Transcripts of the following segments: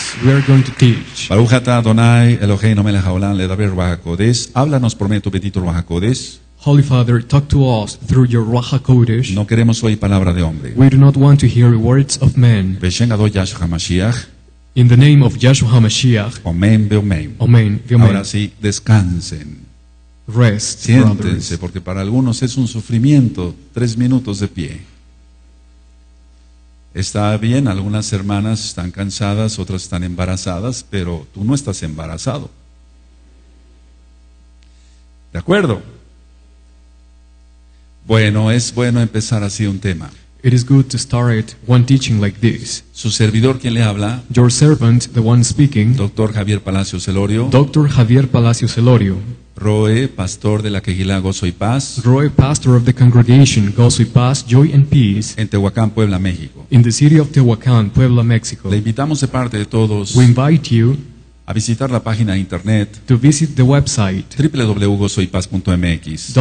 We are going to teach. Baruch atah Adonai Eloheinu melech haolam ledaber Ruach HaKodesh. Háblanos por medio de tu bendito Ruach HaKodesh. Holy Father, talk to us through your Ruach HaKodesh. No queremos oír palabra de hombre. We do not want to hear words of men. Beshem Gadol Yahshua HaMashiach. In the name of Yahshua HaMashiach. Omen veomen. Amen. Ahora sí, descansen. Rest, Siéntense, brothers. porque para algunos es un sufrimiento 3 minutos de pie. Está bien, algunas hermanas están cansadas, otras están embarazadas, pero tú no estás embarazado. ¿De acuerdo? Bueno, es bueno empezar así un tema. It is good to start one teaching like this. Su servidor, quien le habla, Your servant, the one speaking, Dr. Javier Palacios Elorio, Dr. Javier Palacios Elorio, Roe, pastor de la Quejilá Gozo y Paz, Roy, pastor of the congregation, Gozo y Paz, Joy and Peace, en Tehuacán, Puebla, México. in the city of Tehuacán, Puebla, Mexico. Le invitamos de parte de todos We invite you a visitar la página de internet to visit the website www.gozoypaz.mx.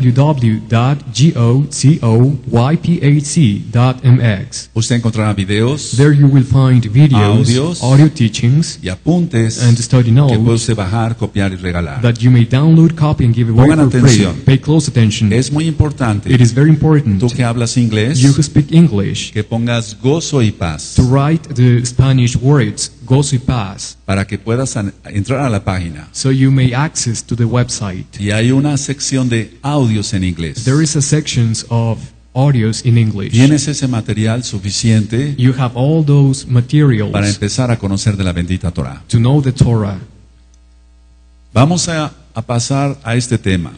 www.gocoyph.mx. Usted encontrará videos There you will find videos, Audios. audio teachings, y apuntes and study que puede notes usted bajar, copiar y regalar. that you may download, copy, and give away Pongan for free. atención. Pay close attention. Es muy importante, It is very important, tú que hablas inglés, you who speak English, que pongas gozo y paz to write the Spanish words, Gozo y Paz, para que puedas entrar a la página. so you may access to the website. Y hay una sección de audios en inglés. There is a sections of audios in English. ¿Tienes ese material suficiente You have all those para materials empezar a conocer de la bendita Torah? to know the Torah. Vamos a pasar a este tema.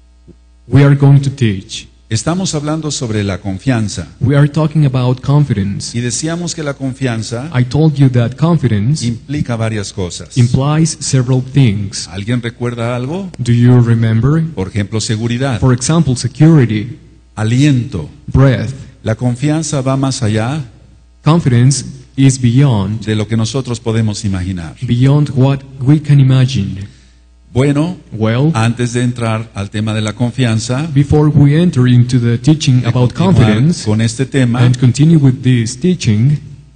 We are going to teach. Estamos hablando sobre la confianza. We are talking about confidence. Y decíamos que la confianza I told you that confidence implica varias cosas. implies several things. ¿Alguien recuerda algo? Do you remember? Por ejemplo, seguridad, For example, security, aliento. breath. La confianza va más allá Confidence is beyond de lo que nosotros podemos imaginar. what we can imagine. Bueno, Well, antes de entrar al tema de la confianza, before we enter into the teaching about continuar confidence con este tema, and continue with this teaching,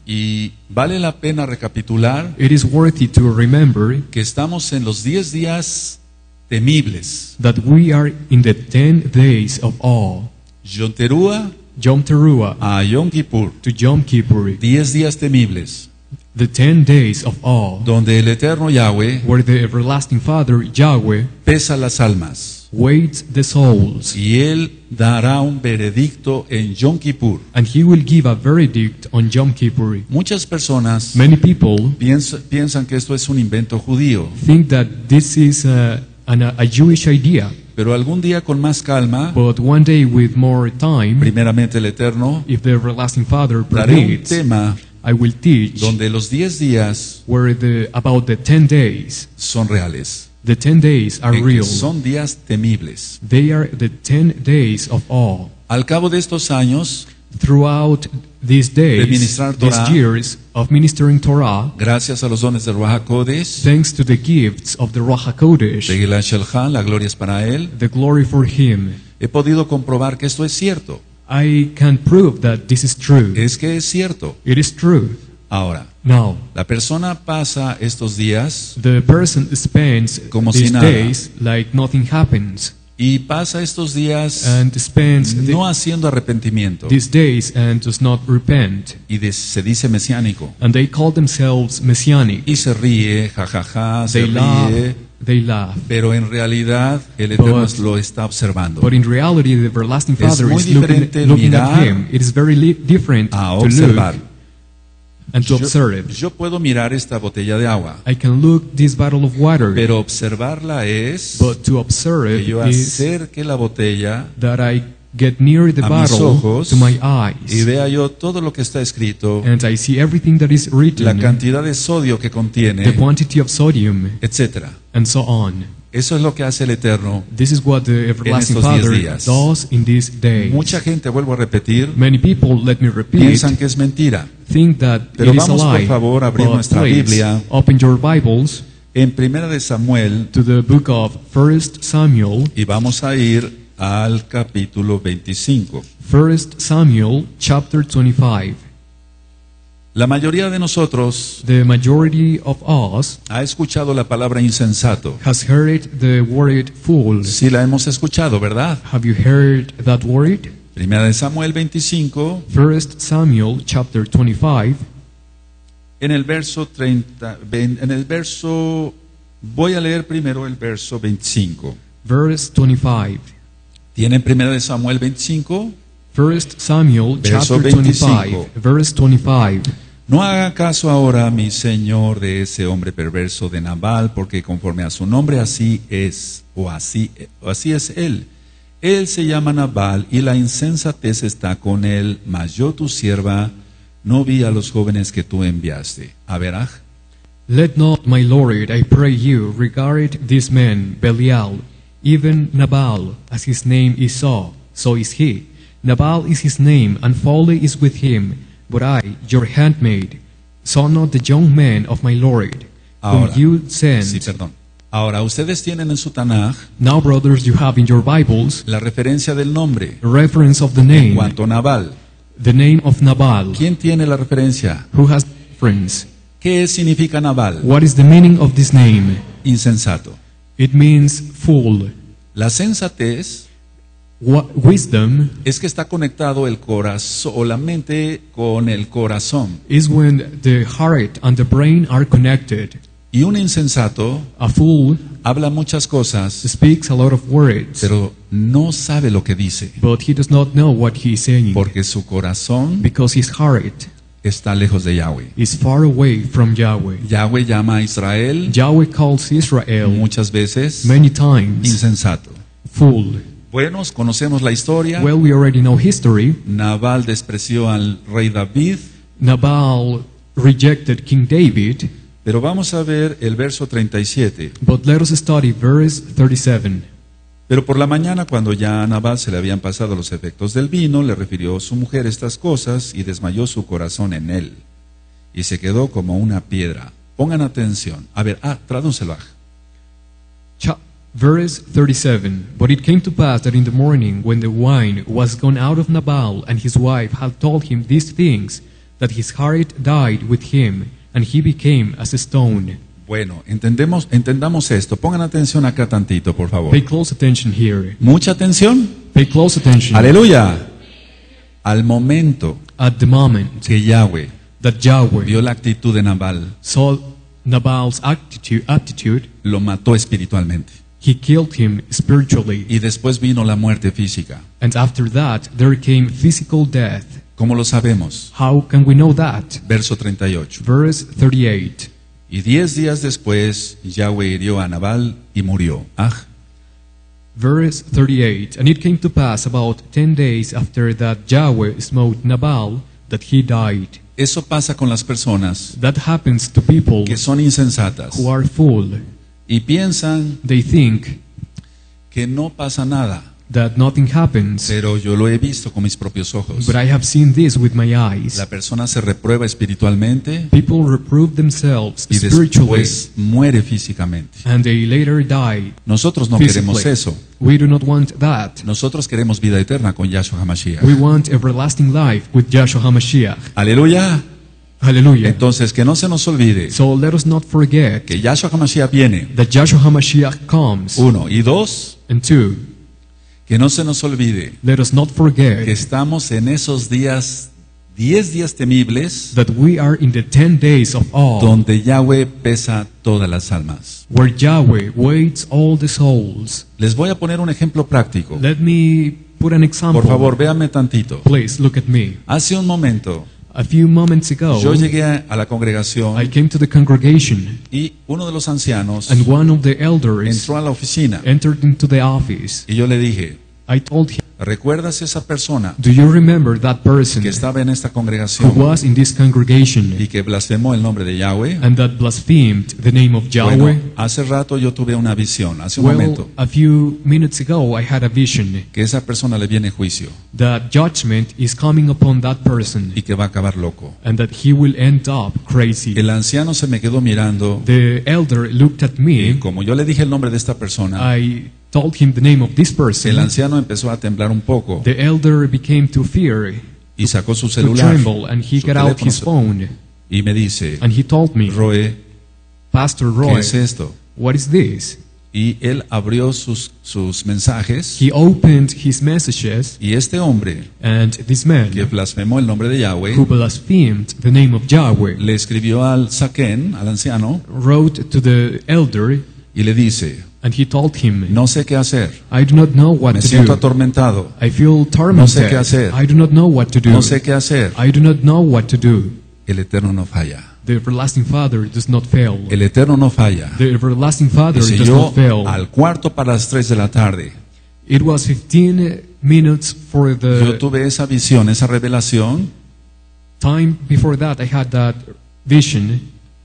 y vale la pena recapitular it is worthy to remember que estamos en los 10 días temibles. that we are in the 10 days of awe, Yom Teruah Yom Teruah a Yom Kippur, to Yom Kippur, 10 días temibles, the 10 days of awe, donde el eterno Yahweh where the everlasting Father, Yahweh, pesa las almas, weighs the souls, y Él dará un veredicto en Yom Kippur. and He will give a verdict on Yom Kippur. Muchas personas Many people piensan que esto es un invento judío, think that this is a Jewish idea, pero algún día con más calma, but one day with more time, primeramente el eterno, if the everlasting Father daré un permits, tema I will teach donde los 10 días about the 10 days. son reales, The 10 days are en que real. son días temibles. They are the 10 days of awe. Al cabo de estos años, Throughout these De days, ministrar these Torah, years of ministering Torah, gracias a los dones de Ruach HaKodesh, thanks to the gifts of the Ruach HaKodesh, de Gilad Shalcha, la gloria es para Él, the glory for Him, he podido comprobar que esto es cierto. I can prove that this is true. Es que es cierto. It is true. Ahora, Now, la persona pasa estos días the person spends Como si these nada. days like nothing happens, y pasa estos días and spends no haciendo arrepentimiento, these days and does not repent. y se dice mesiánico, And they call themselves messianic. y se ríe, jajaja, se They laugh. ríe, They laugh. pero en realidad el Eterno But- lo está observando. But in reality, the everlasting Es Father muy is looking diferente at mirar Him. It is very different a to observar. look and to observe. Yo puedo mirar esta botella de agua, I can look this bottle of water, pero observarla es but to observe que yo is acerque la botella that I get near the a mis bottle ojos to my y eyes, vea yo todo lo que está escrito, and I see everything that is la written, cantidad de sodio que the contiene, quantity of sodium, etcétera. and so on. Eso es lo que hace el Eterno. This is what the everlasting estos 10 Father días. does in these days. Mucha gente, vuelvo a repetir, Many people, let me repeat, piensan que es mentira. think that Pero it is a vamos, por lie. favor, a abrir But nuestra please, Biblia. open your Bibles En Primera de Samuel, to the book of 1 Samuel, y vamos a ir al capítulo 25. 1 Samuel chapter 25. La mayoría de nosotros The majority of us ha escuchado la palabra insensato. has heard the word fool. Sí la hemos escuchado, ¿verdad? Have you heard that word? Primera de Samuel 25, 1 Samuel chapter 25, en el verso 30, voy a leer primero el verso 25. verse 25. ¿Tienen Primera de Samuel 25? 1 Samuel Verso chapter 25, verse 25. No haga caso ahora, mi señor, de ese hombre perverso de Nabal, porque conforme a su nombre así es, o así es él. Él se llama Nabal y la insensatez está con él, mas yo tu sierva no vi a los jóvenes que tú enviaste. A Beraj. Let not, my Lord, I pray you, regard this man, Belial, even Nabal, as his name is so is he. Nabal is his name, and folly is with him. But I, your handmaid, saw not the young man of my Lord, whom Ahora, you sent. sí, perdón. Ahora, ustedes tienen en su Tanaj Now, brothers, you have in your Bibles la referencia del nombre a reference of the en name, cuanto a Nabal. the name of Nabal. ¿Quién tiene la referencia? Who has reference? ¿Qué significa Nabal? What is the meaning of this name? Insensato. It means fool. La sensatez Wisdom es que está conectado el corazón o la mente con el corazón. is when the heart and the brain are connected. Y un insensato A fool habla muchas cosas, speaks a lot of words, pero no sabe lo que dice, but he does not know what he is saying, porque su corazón because his heart está lejos de Yahweh. is far away from Yahweh. Yahweh llama a Israel Yahweh calls Israel muchas veces many times insensato. fool. Bueno, conocemos la historia. Well, we already know history. Nabal despreció al rey David, Nabal rejected King David, pero vamos a ver el verso 37. but let us study verse 37. Pero por la mañana, cuando ya a Nabal se le habían pasado los efectos del vino, le refirió su mujer estas cosas y desmayó su corazón en él. Y se quedó como una piedra. Pongan atención. A ver, tradúcelo. Verse 37. But it came to pass that in the morning, when the wine was gone out of Nabal, and his wife had told him these things, that his heart died with him, and he became as a stone. Bueno, entendamos esto. Pongan atención acá tantito, por favor. Pay close attention here. Mucha atención. Pay close attention. Aleluya. Al momento At the moment que Yahweh that Yahweh vio la actitud de Nabal, saw Nabal's aptitude, lo mató espiritualmente. he killed him spiritually. Y después vino la muerte física. And after that, there came physical death. ¿Cómo lo sabemos? How can we know that? Verso 38. Verse 38. Y 10 días después, Yahweh hirió a Nabal y murió. Verse 38. And it came to pass about 10 days after that Yahweh smote Nabal, that he died. Eso pasa con las personas That happens to people que son insensatas who are full. y piensan They think que no pasa nada, that nothing happens, pero yo lo he visto con mis propios ojos. but I have seen this with my eyes. La persona se reprueba espiritualmente People reprove themselves y spiritually, después muere físicamente. and they later die Nosotros no physically. queremos eso. We do not want that. Nosotros queremos vida eterna con Yahshua HaMashiach. We want everlasting life with Yahshua HaMashiach. Aleluya. Hallelujah. Entonces, que no se nos olvide So let us not forget que Yahshua HaMashiach viene. that Yahshua HaMashiach comes. 1. Y 2, And 2, que no se nos olvide let us not que forget estamos en esos días, 10 días temibles, that we are in the 10 days of awe, donde Yahweh pesa todas las almas. where Yahweh weighs all the souls. Les voy a poner un ejemplo práctico. Let me put an example. Por favor, véanme tantito. Please look at me. Hace un momento, A few moments ago, yo llegué a la I congregación came to the congregation, y uno de los ancianos and one of the elders entró a la oficina entered into the office. y yo le dije, I told him, ¿recuerdas esa persona do you remember that person que estaba en esta who congregación was in this congregation y que blasfemó el nombre de Yahweh? and that blasphemed the name of Yahweh? Bueno, hace rato yo tuve una visión, hace un Well, momento, a few minutes ago I had a vision que esa persona le viene juicio that judgment is coming upon that person y que va a acabar loco. and that he will end up crazy. El anciano se me quedó mirando The elder looked at y me. como yo le dije el nombre de esta persona, I told him the name of this el person. anciano empezó a temblar un poco The elder became to fear, y sacó su to celular, tremble, and he su got out teléfono his phone Y me dice, And he told me, Roe, Pastor ¿qué Roy, es esto? what is this? Y él abrió sus mensajes, He opened his messages, y este hombre and this que man, blasfemó el nombre de Yahweh, who blasphemed the name of Yahweh, le escribió al Saquén, al anciano, wrote to the elder, y le dice, and he told him, no sé qué hacer, I do not know what me to siento do. atormentado, I feel No sé qué tormented. hacer. I do not know what to do. no sé qué hacer. I do not know what to do. El Eterno no falla, The everlasting Father does not fail. el Eterno no falla. The everlasting Father Dice, does yo not fail. al cuarto para las 3 de la tarde, It was 15 minutes for yo the tuve esa visión, esa revelación, time before that I had that vision,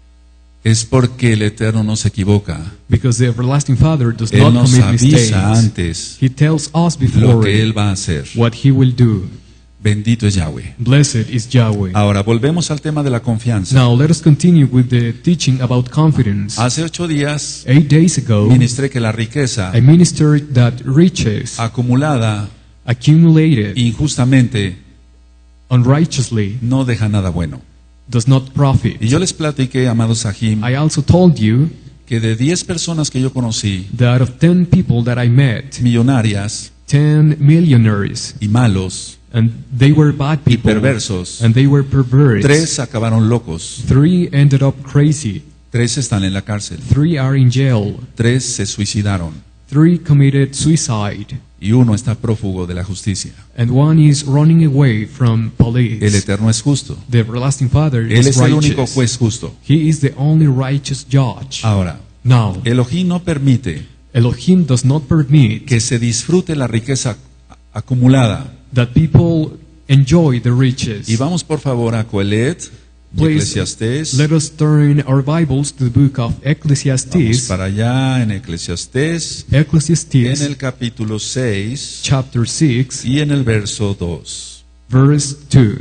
es porque el Eterno no se equivoca. because the everlasting Father does Él not nos commit avisa mistakes. antes He tells us lo before que Él va a hacer. what he will do. Bendito es Yahweh. Blessed is Yahweh. Ahora, volvemos al tema de la confianza. Now let us continue with the teaching about confidence. Hace 8 días 8 days ago, ministré que la riqueza I ministered that riches acumulada accumulated injustamente unrighteously no deja nada bueno. does not profit. Y yo les platiqué, amados Sahim, I also told you que de 10 personas que yo conocí, that of 10 people that I met, millonarias 10 millionaires, y malos and they were bad y people, perversos, and they were perverse. 3 acabaron locos, 3 ended up crazy. 3 están en la cárcel, 3 are in jail. 3 se suicidaron 3 committed suicide. y 1 está prófugo de la justicia. And 1 is running away from El police. Eterno es justo. The everlasting Father Él is es el único righteous. juez justo. He is the only righteous judge. Ahora, Now, Elohim no permite Elohim does not permit que se disfrute la riqueza acumulada. that people enjoy the riches. Y vamos por favor a Coelet, Please, Eclesiastés. let us turn our Bibles to the book of Vamos Ecclesiastes. para allá en Eclesiastés, en Ecclesiastes, el capítulo 6 chapter 6, y en el verso 2. verse 2.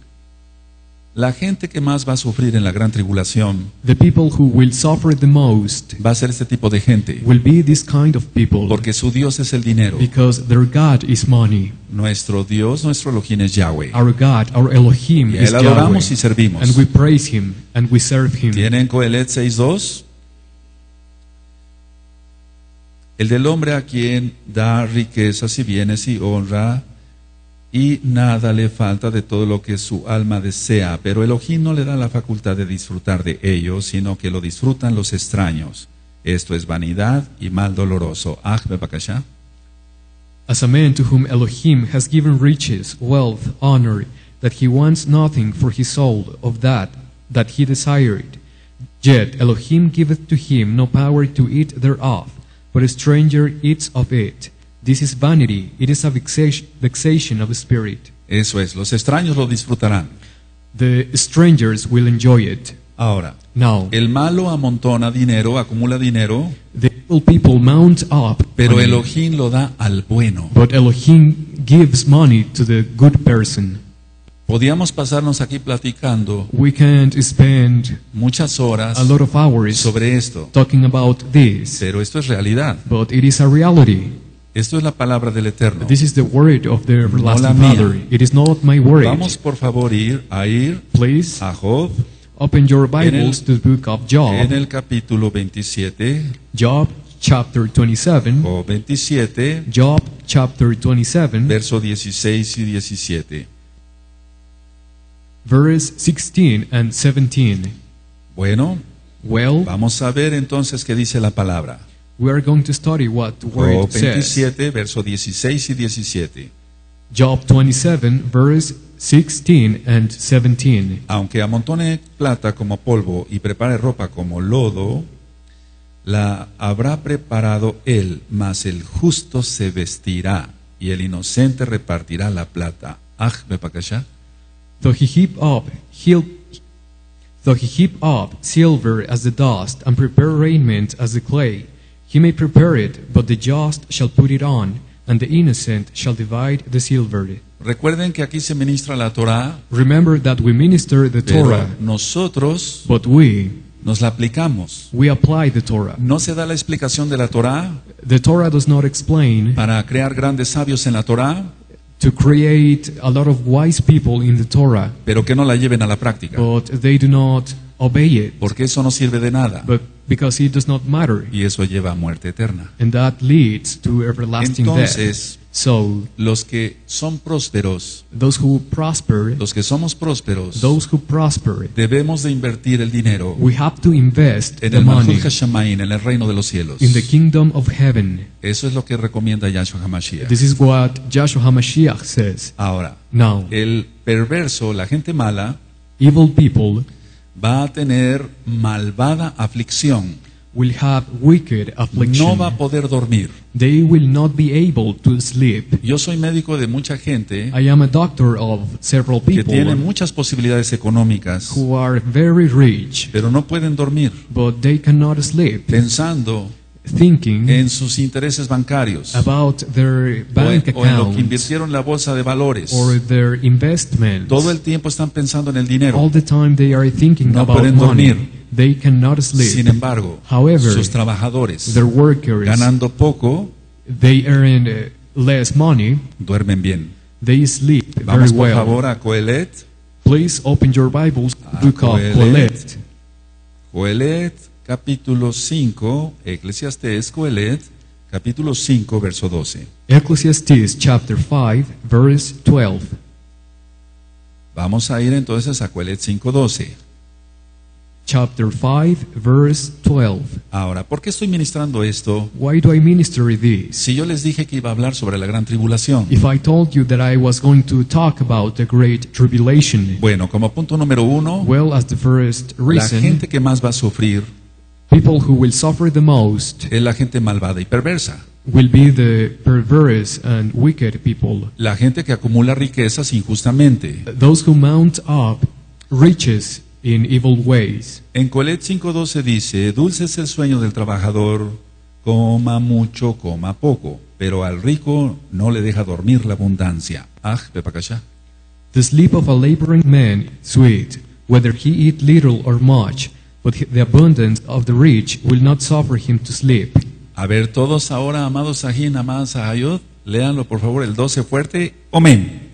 La gente que más va a sufrir en la gran tribulación The people who will suffer the most va a ser este tipo de gente, will be this kind of people, porque su Dios es el dinero. because their God is money. Nuestro Dios, nuestro Elohim es Yahweh. Our God, our Elohim Y a is Él adoramos y Yahweh, servimos. and we praise Him and we serve Him. ¿Tienen Coelet 6.2? El del hombre a quien da riquezas y bienes y honra, y nada le falta de todo lo que su alma desea, pero Elohim no le da la facultad de disfrutar de ello, sino que lo disfrutan los extraños. Esto es vanidad y mal doloroso. Bebakasha. As a man to whom Elohim has given riches, wealth, honor, that he wants nothing for his soul of that he desired. Yet Elohim giveth to him no power to eat thereof, but a stranger eats of it. This is vanity, it is a vexation of the spirit. Eso es, los extraños lo disfrutarán. The strangers will enjoy it. Ahora, Now, el malo amontona dinero, acumula dinero, the evil people mount up, pero money, Elohim lo da al bueno. but Elohim gives money to the good person. Podíamos pasarnos aquí platicando We can't spend muchas horas a lot of hours sobre esto, talking about this, pero esto es realidad. but it is a reality. Esto es la palabra del Eterno. This is the word of the la everlasting mía. Father. It is not my word. Vamos por favor a ir Please a Job open your Bibles to the book of en Job. el capítulo 27, Job chapter 27. Job 27, Job chapter 27, verso 16 y 17. verse 16 and 17. Bueno, Well, vamos a ver entonces qué dice la palabra. we are going to study what the Job word says. 27, verso 16 y 17. Job 27, verse 16 and 17. Aunque amontone plata como polvo y prepare ropa como lodo, la habrá preparado él, mas el justo se vestirá y el inocente repartirá la plata. Bepakasha. Though he heap up silver as the dust, and prepare raiment as the clay, he may prepare it, but the just shall put it on, and the innocent shall divide the silver. Recuerden que aquí se ministra la Torah, Remember that we minister the pero Torah, nosotros but we nos la aplicamos. apply the Torah. No se da la explicación de la Torah The Torah does not explain para crear grandes sabios en la Torah, to create a lot of wise people in the Torah, pero que no la lleven a la práctica, but they do not obey it, porque eso no sirve de nada but because it does not matter, y eso lleva a muerte eterna. and that leads to everlasting death. Entonces, So los que son prósperos, those who prosper, los que somos prósperos, those who prosper, debemos de invertir el dinero we have to invest en the el money Malchut Hashamayim, en el reino de los cielos. in the kingdom of heaven. Eso es lo que recomienda Yahshua HaMashiach. This is what Joshua HaMashiach says. Ahora, Now, el perverso, la gente mala, evil people va a tener malvada aflicción. will have wicked affliction. No va a poder dormir. They will not be able to sleep. Yo soy médico de mucha gente I am a doctor of several que tiene people muchas posibilidades económicas, who are very rich, pero no pueden dormir but they cannot sleep, pensando thinking en sus intereses bancarios about their o bank en lo que accounts invirtieron en la bolsa de valores. or their investments. Todo el tiempo están pensando en el dinero. All the time they are thinking No about pueden money. dormir. They cannot Sin sleep. embargo, However, sus trabajadores, their workers, ganando poco, they earn less money. duermen bien. They sleep very Vamos por well. favor a Coelet. Please open your Bibles, book of Coelet. Coelet. Coelet, capítulo 5, Eclesiastés, Coelet, capítulo 5, verso 12. Ecclesiastes chapter 5, verse 12. Vamos a ir entonces a Coelet 5:12. Chapter 5, verse 12. Ahora, ¿por qué estoy ministrando esto? Why do I minister this? Si yo les dije que iba a hablar sobre la gran tribulación. If I told you that I was going to talk about the great tribulation, Bueno, como punto número 1, well, as the first la reason, gente que más va a sufrir people who will suffer the most es la gente malvada y perversa. will be the perverse and wicked people, La gente que acumula riquezas injustamente. those who mount up riches in evil ways. En Coelet 5:12 dice, dulce es el sueño del trabajador, coma mucho, coma poco, pero al rico no le deja dormir la abundancia. Bepakasha. The sleep of a laboring man is sweet, whether he eat little or much, but the abundance of the rich will not suffer him to sleep. A ver, todos ahora, amados Sahin, amados Sahayot, léanlo por favor el 12 fuerte. Amén.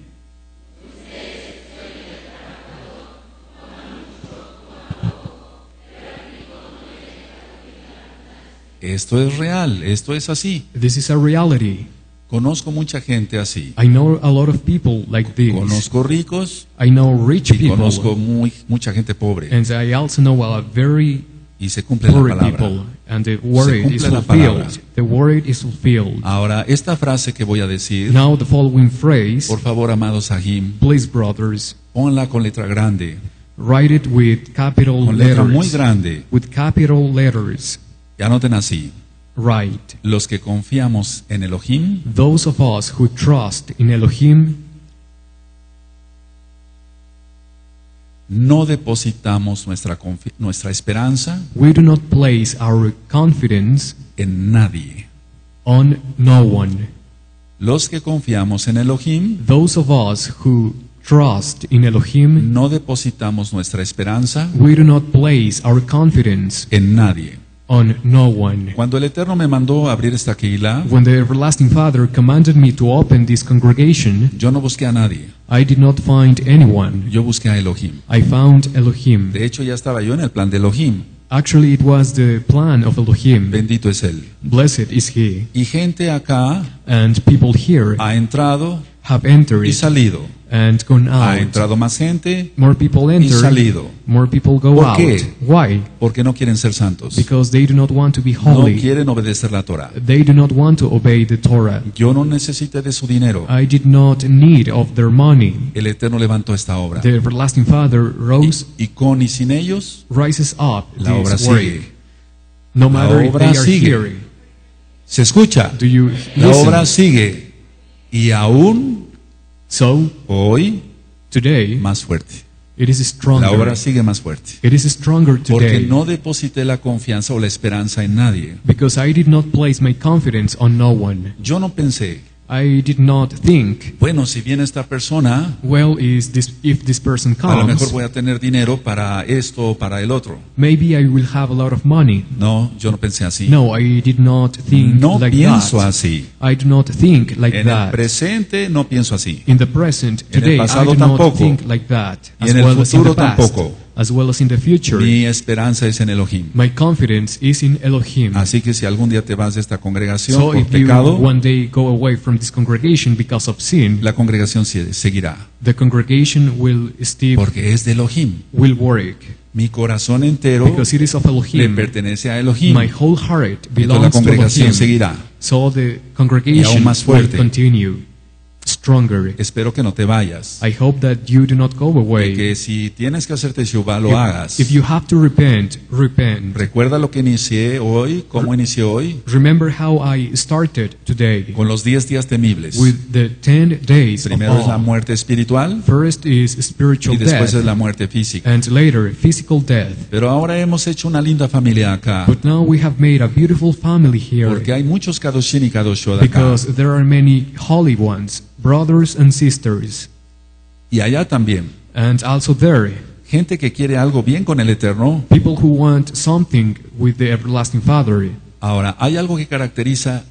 Esto es real, esto es así. This is a reality. Conozco mucha gente así. I know a lot of people like this. Conozco ricos I know rich y conozco people, mucha gente pobre. and I also know a very Y se cumple la poor palabra. people, and the word cumple is la palabra. fulfilled. The word is fulfilled. Ahora, esta frase que voy a decir, Now the following phrase, por favor, amados Sahim, please brothers, ponla con letra grande, write it with capital con letra muy letters. grande. With capital letters, Y anoten así, write. los que confiamos en Elohim, Those of us who trust in Elohim, no depositamos nuestra esperanza we do not place our confidence en nadie. on no one. Los que confiamos en Elohim, Those of us who trust in Elohim, no depositamos nuestra esperanza we do not place our confidence en nadie. on no one. Cuando el Eterno me mandó a abrir esta Keilah, When the everlasting Father commanded me to open this congregation, yo no busqué a nadie, I did not find anyone. yo busqué a Elohim. I found Elohim. De hecho, ya estaba yo en el plan de Elohim. Actually, it was the plan of Elohim. Bendito es Él. Blessed is He. Y gente acá And people here ha entrado have entered y salido. and gone Ha out. entrado más gente More people y enter, salido. more people go ¿Por out. qué? Why? Porque no quieren ser santos. Because they do not want to be No holy. quieren obedecer la Torah. They do not want to obey the Torah. Yo no necesité de su dinero. I did not need of their money. El Eterno levantó esta obra. The everlasting Father rose, Y con y sin ellos, rises up la obra this way. sigue. No matter if obra they are sigue. here. ¿Se escucha? Do you La listen? obra sigue. Y aún So, hoy, today, más fuerte. it is stronger. La obra sigue más fuerte. It is stronger Porque today. no deposité la confianza o la esperanza en nadie. Because I did not place my confidence on no one. Yo no pensé I did not think, bueno, si viene esta persona, well, if this person a lo mejor comes, voy a tener dinero para esto o para el otro. maybe I will have a lot of money. No, yo no pensé así. No, I did not think No like pienso that. así. I do not think like En el that. presente no pienso así. In the present, En el today, I pasado do not tampoco. think like that. Y As en el well as in the futuro past, tampoco. as well as in the future. Mi esperanza es en Elohim. My confidence is in Elohim. Así que si algún día te vas de esta congregación So por if you pecado, one day go away from this congregation because of sin, la congregación seguirá, the congregation will still porque es de Elohim. will work Mi corazón entero because it is of le Elohim. pertenece a Elohim. My whole heart Entonces la belongs to congregación Elohim. seguirá. So the Y aún congregation más will fuerte. continue stronger. Espero que no te vayas. I hope that you do not go Y away. que si tienes que hacerte Shuvah, lo hagas. If you have to repent, repent. Recuerda lo que inicié hoy, cómo inicié hoy, Remember how I started today con los 10 días temibles. with the 10 days of Primero es la awe. muerte espiritual First is y spiritual después death, es la muerte física. and later physical death. Pero ahora hemos hecho una linda familia acá, But now we have made a beautiful family here porque hay muchos Kadoshim y Kadoshot acá. because there are many holy ones, brothers and sisters, Y allá también. and also there, Gente que quiere algo bien con el Eterno. people who want something with the everlasting Father. Ahora, hay algo que caracteriza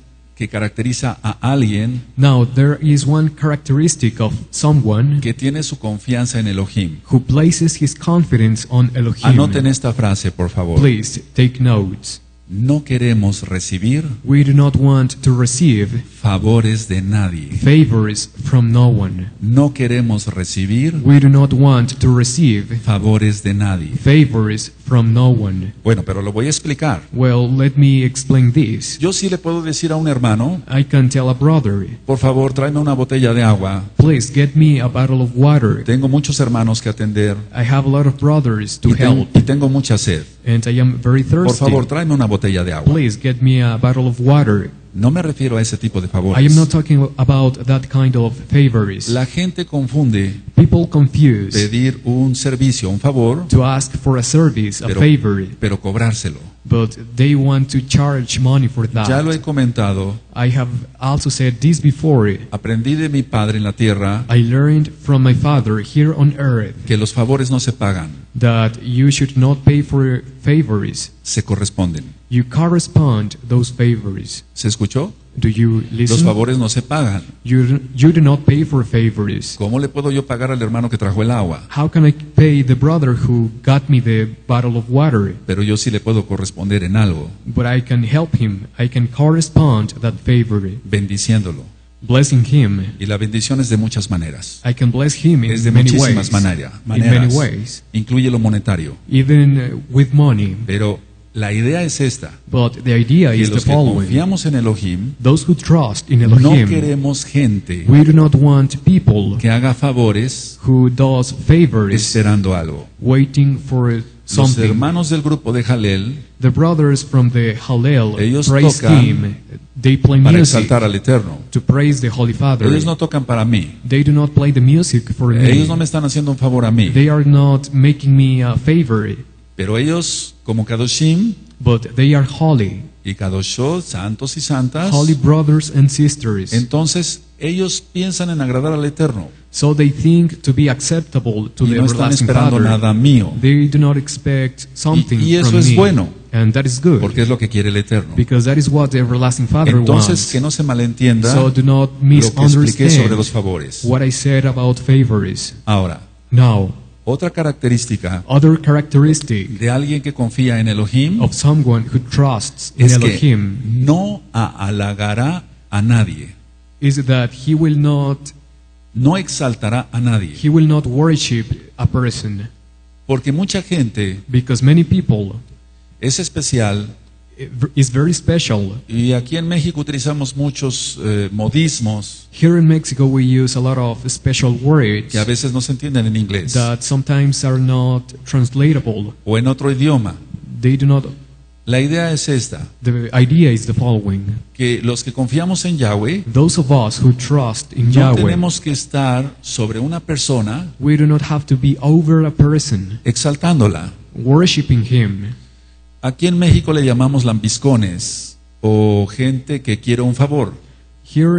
a alguien Now there is one characteristic of someone que tiene su confianza en Elohim. who places his confidence on Elohim. Anoten esta frase, por favor. Please take notes. No queremos recibir We do not want to receive favores de nadie. favors from no one. No queremos recibir We do not want to receive favores de nadie. favors from no one. Bueno, pero lo voy a explicar. Well, let me explain this. Yo sí le puedo decir a un hermano, I can tell a brother, por favor, tráeme una botella de agua. please get me a bottle of water. Tengo muchos hermanos que atender I have a lot of brothers to y, help, y tengo mucha sed. and I am very Por thirsty. favor, tráeme una botella de agua. Please get me a bottle of water. No me refiero a ese tipo de I favores. am not talking about that kind of favors. La gente confunde People confuse pedir un servicio, un favor, to ask for a service, a pero, favor, pero cobrárselo. but they want to charge money for Ya lo he that. comentado. I have also said this before. Aprendí de mi padre en la tierra I learned from my father here on earth que los favores no se pagan, that you should not pay for favors. se corresponden. You correspond those favors. ¿Se escuchó? Do you Los listen? favores no se pagan. You do not pay for favors. ¿Cómo le puedo yo pagar al hermano que trajo el agua? How can I pay the brother who got me the bottle of water? Pero yo sí le puedo corresponder en algo, But I can help him. I can correspond that favor, bendiciéndolo. blessing him. Y la bendición es de muchas maneras. I can bless him in Es de many muchísimas ways. maneras. In many ways, Incluye lo monetario. even with money. Pero la idea es esta, But the idea que is the los que following: confiamos en Elohim, those who trust in no Elohim, queremos gente we do not want people que haga favores who does favors, esperando algo. waiting for Los something. hermanos del grupo de Jalel, The brothers from the Hallel Ellos praise tocan team, they play para music exaltar al Eterno. to praise the Holy Father. Ellos no tocan para mí. They do not play the music for Ellos no me. me están haciendo un favor a mí. They are not making me a favor, Pero ellos, como Kadoshim but they are holy, y Kadoshot, santos y santas, holy brothers and sisters. entonces ellos piensan en agradar al Eterno. So they think to be acceptable to Y the no están everlasting esperando Father. nada mío. They do not expect something Y eso from es me, bueno. and that is good, Porque es lo que quiere el Eterno. because that is what the everlasting Father Entonces, wants. que no se malentienda So do not lo que expliqué sobre los misunderstand favores. what I said about favors. Ahora, Now, otra característica other characteristic de alguien que confía en Elohim of someone who trusts in es que Elohim no halagará a nadie, is that he will not exaltará a nadie. worship a person, Porque mucha gente because many people es especial is very special. y aquí en México utilizamos muchos modismos Here in Mexico we use a lot of special words que a veces no se entienden en inglés that sometimes are not translatable. o en otro idioma. They do not. La idea es esta, The idea is the following: que los que confiamos en Yahweh those of us who trust in no Yahweh, tenemos que estar sobre una persona we do not have to be over a person, exaltándola. worshiping him. Aquí en México le llamamos lambiscones o gente que quiere un favor. Here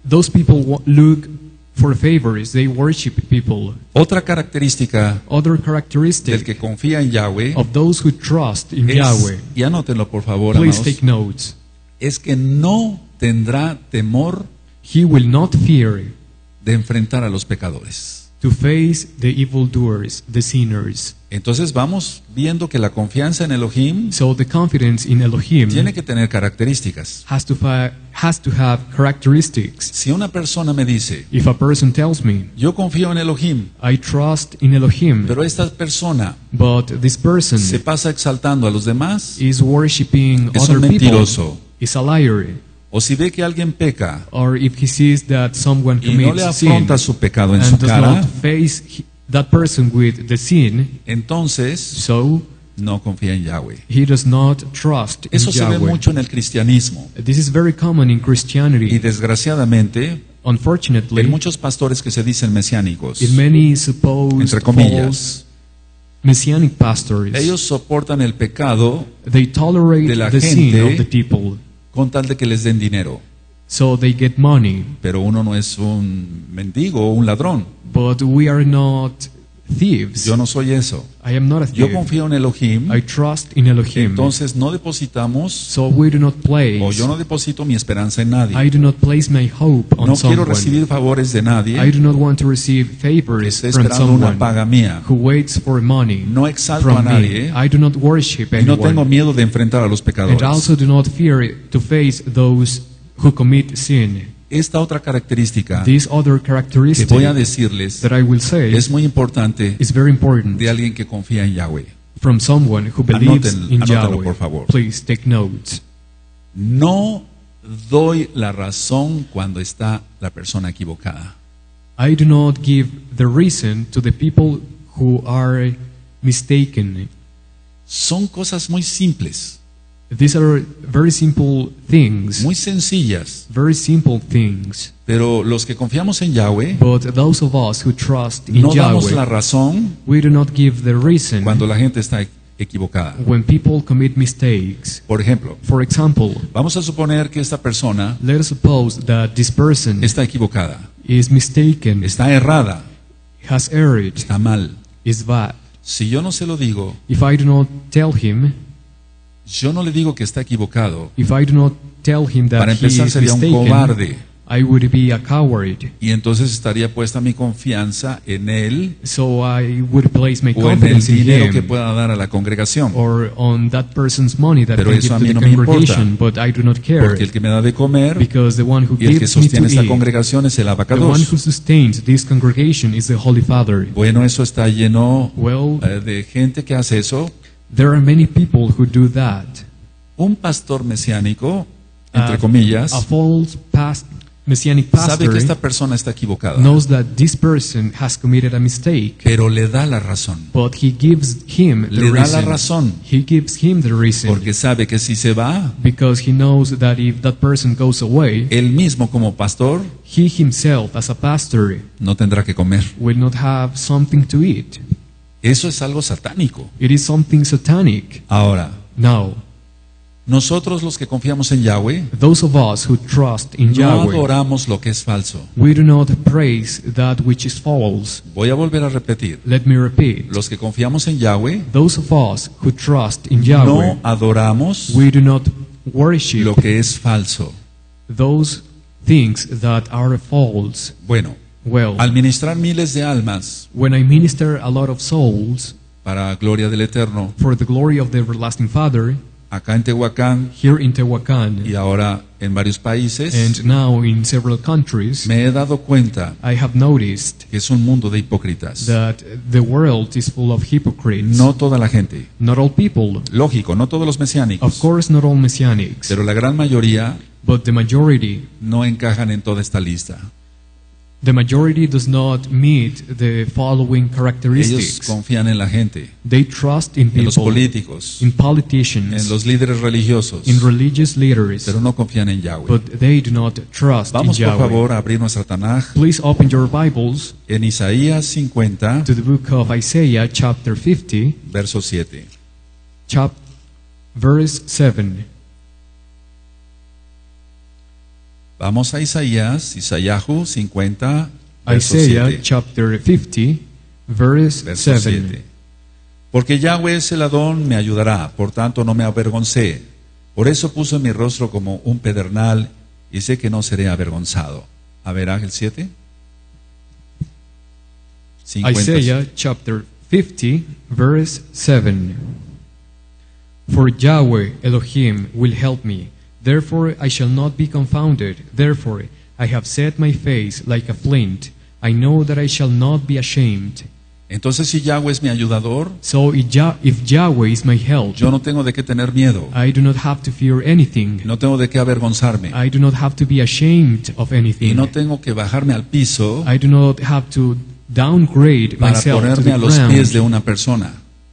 Those people look for favors. They worship people. Otra característica Other del characteristic que confía en Yahweh of those who trust in es, Yahweh, y anótenlo por favor, please amados, take notes. es que no tendrá temor He will not fear de enfrentar a los pecadores. to face the evildoers, the sinners. Entonces vamos viendo que la confianza en Elohim So the confidence in Elohim tiene que tener características. has to have characteristics. Si una persona me dice, If a person tells me, yo confío en Elohim, I trust in Elohim, pero esta persona but this person se pasa exaltando a los demás, is worshiping es other un people, mentiroso. is a liar. O si ve que alguien peca Or if he sees that someone y no le commits sin afronta su pecado en su and does cara, not face that person with the sin, entonces so no confía en Yahweh. he does not trust in Eso se ve Yahweh. mucho en el cristianismo. This is very common in Y Christianity. desgraciadamente, Unfortunately, en muchos pastores que se dicen mesiánicos, in many supposed entre comillas, false messianic pastors, ellos soportan el pecado they tolerate de la the sin gente of the people, con tal de que les den dinero. so they get money. Pero uno no es un mendigo o un ladrón. But we are not thieves. Yo no soy eso. I am not a Yo thief. confío en Elohim. I trust in Elohim. Entonces no depositamos, So we do not place. o yo no deposito mi esperanza en nadie. I do not place my hope on No quiero someone. recibir favores de I nadie do not want to receive que favors esté from esperando una someone paga mía. who waits for money No exalto a from me. nadie I do not worship y no tengo anyone. miedo de enfrentar a los And pecadores. also do not fear to face those who commit sin. Esta otra característica This other que voy a characteristic decirles that I will say es muy importante is very important de alguien que confía en Yahweh. from someone who believes in Anótenlo, Yahweh. por favor. Please take notes. No doy la razón cuando está la persona equivocada. I do not give the reason to the people who are mistaken. Son cosas muy simples, These are very simple things, muy sencillas, very simple things. pero los que confiamos en Yahweh But those of us who trust in no damos la Yahweh, razón we do not give the reason cuando la gente está equivocada. when people commit mistakes. Por ejemplo, For example, vamos a suponer que esta persona let us suppose that this person está equivocada, is mistaken, está errada, has erred, está mal. is bad. Si yo no se lo digo, If I do not tell him, yo no le digo que está equivocado, if I do not tell him para that he empezar is sería un mistaken, cobarde. I would be a coward. Y entonces estaría puesta mi confianza en él So I would place my o en el confidence in dinero que him pueda dar a la congregación. or on that person's money that Pero can eso give a to mí the no me congregation, but I do not care, Porque el que me da de comer because the one who y el que gives me to sostiene esta eat, congregación es el the one abacados. who sustains this congregation is the Holy Father. Bueno, eso está lleno Well, de gente que hace eso. there are many people who do that. Un pastor mesiánico, entre A comillas, false messianic sabe que esta pastor persona está equivocada, knows that this person has committed a mistake, pero le da la razón. but he gives him the Le da la reason. razón, He gives him the reason porque sabe que si se va, because he knows that if that person goes away, él mismo como pastor he himself as a pastor no tendrá que comer. will not have something to eat. Eso es algo satánico. It is something satanic. Ahora, Now, nosotros los que confiamos en Yahweh, those of us who trust in no Yahweh, adoramos lo que es falso. we do not praise that which is false. Voy a volver a repetir. Let me repeat. Los que confiamos en Yahweh, Those of us who trust in no Yahweh, adoramos we do not worship lo que es falso. those things that are false. Bueno, Well, al ministrar miles de almas when I minister a lot of souls para gloria del Eterno, for the glory of the everlasting Father, acá en Tehuacán here in Tehuacan, y ahora en varios países, and now in several countries, me he dado cuenta I have noticed que es un mundo de hipócritas. that the world is full of hypocrites. No toda la gente. Not all people. Lógico, no todos los Of mesiánicos. course, not all messianics. Pero la gran mayoría But the majority no encajan en toda esta lista. does not meet the following Ellos characteristics. confían en la gente, They trust in en los people, políticos, in en politicians, los líderes religiosos, in religious leaders, pero no confían en Yahweh. but they do not trust in Vamos por Yahweh. favor a abrir nuestra Tanaj Please open your Bibles en Isaías 50, to the book of Isaiah, chapter 50, verso 7. verse 7. Vamos a Isayahu 50, verso Isaiah 7. chapter 50, verse Verso 7. 7. Porque Yahweh es el Adón, me ayudará, por tanto no me avergoncé. Por eso puso mi rostro como un pedernal y sé que no seré avergonzado. A ver, Ángel 7. 50. Isaiah chapter 50, verse 7. For Yahweh Elohim will help me, therefore I shall not be confounded. Therefore I have set my face like a flint. I know that I shall not be ashamed. Entonces, si Yahweh es mi ayudador, So if Yahweh is my help, yo no tengo de qué tener miedo, I do not have to fear anything. no tengo de qué avergonzarme, I do not have to be ashamed of y anything. no tengo que bajarme al piso I do not have to downgrade para myself to ponerme the a los pies de ground. una persona.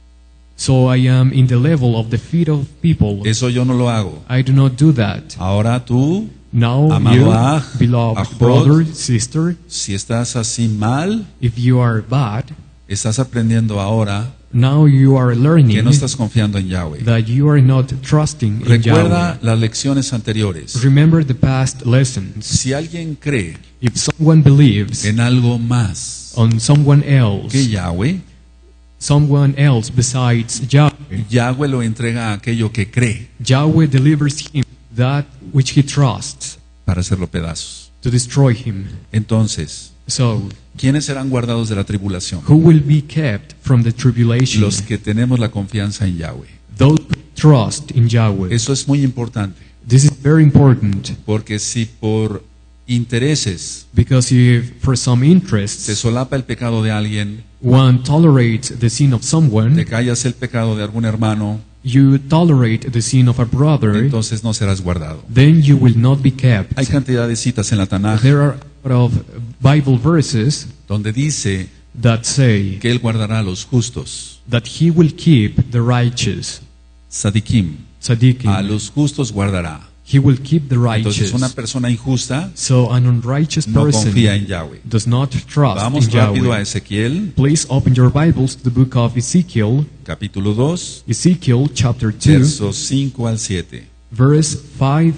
So I am in the level of the feet of people. Eso yo no lo hago. I do not do that. Ahora tú, Now, Amado you, Aj, beloved Ajod, brother, sister, si estás así mal, if you are bad, estás aprendiendo ahora now you are que learning no estás confiando en Yahweh. that you are not trusting in Recuerda Yahweh. las lecciones anteriores. Remember the past lessons. Si alguien cree If someone believes en algo más on someone else, que Yahweh, someone else besides Yahweh, Yahweh lo entrega a aquello que cree Yahweh delivers him that which he trusts para hacerlo pedazos. to destroy him. Entonces, So, ¿quiénes serán guardados de la tribulación? who will be kept from the tribulation? Los que tenemos la confianza en Yahweh. Those who trust in Yahweh. Eso es muy importante, This is very important porque si por intereses because if for some se interests solapa el pecado de alguien, one tolerates the sin of te someone, callas el pecado de algún hermano, you tolerate the sin of a brother, entonces no serás guardado. then you will not be kept. Hay cantidad de citas en la Tanaj There are a lot of Bible verses donde dice that say que Él guardará a los justos, that he will keep the righteous, Sadikim, tzaddikim. a los justos guardará. He will keep the Entonces righteous. una persona injusta So an unrighteous no confía person en Yahweh. does not trust Vamos in rápido a Yahweh. Ezequiel, Please open your Bibles to the book of Ezekiel, capítulo 2, Ezekiel chapter 2, versos 5 al 7. verse 5,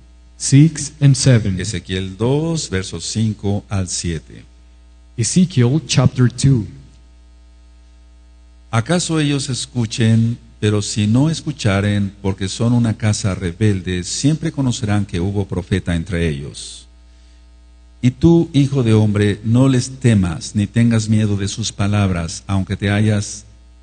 6, and 7. Ezequiel 2, versos 5 al 7. Ezekiel chapter 2. ¿Acaso ellos escuchen, pero si no escucharen, porque son una casa rebelde, siempre conocerán que hubo profeta entre ellos? Y tú, hijo de hombre, no les temas, ni tengas miedo de sus palabras, aunque te hallas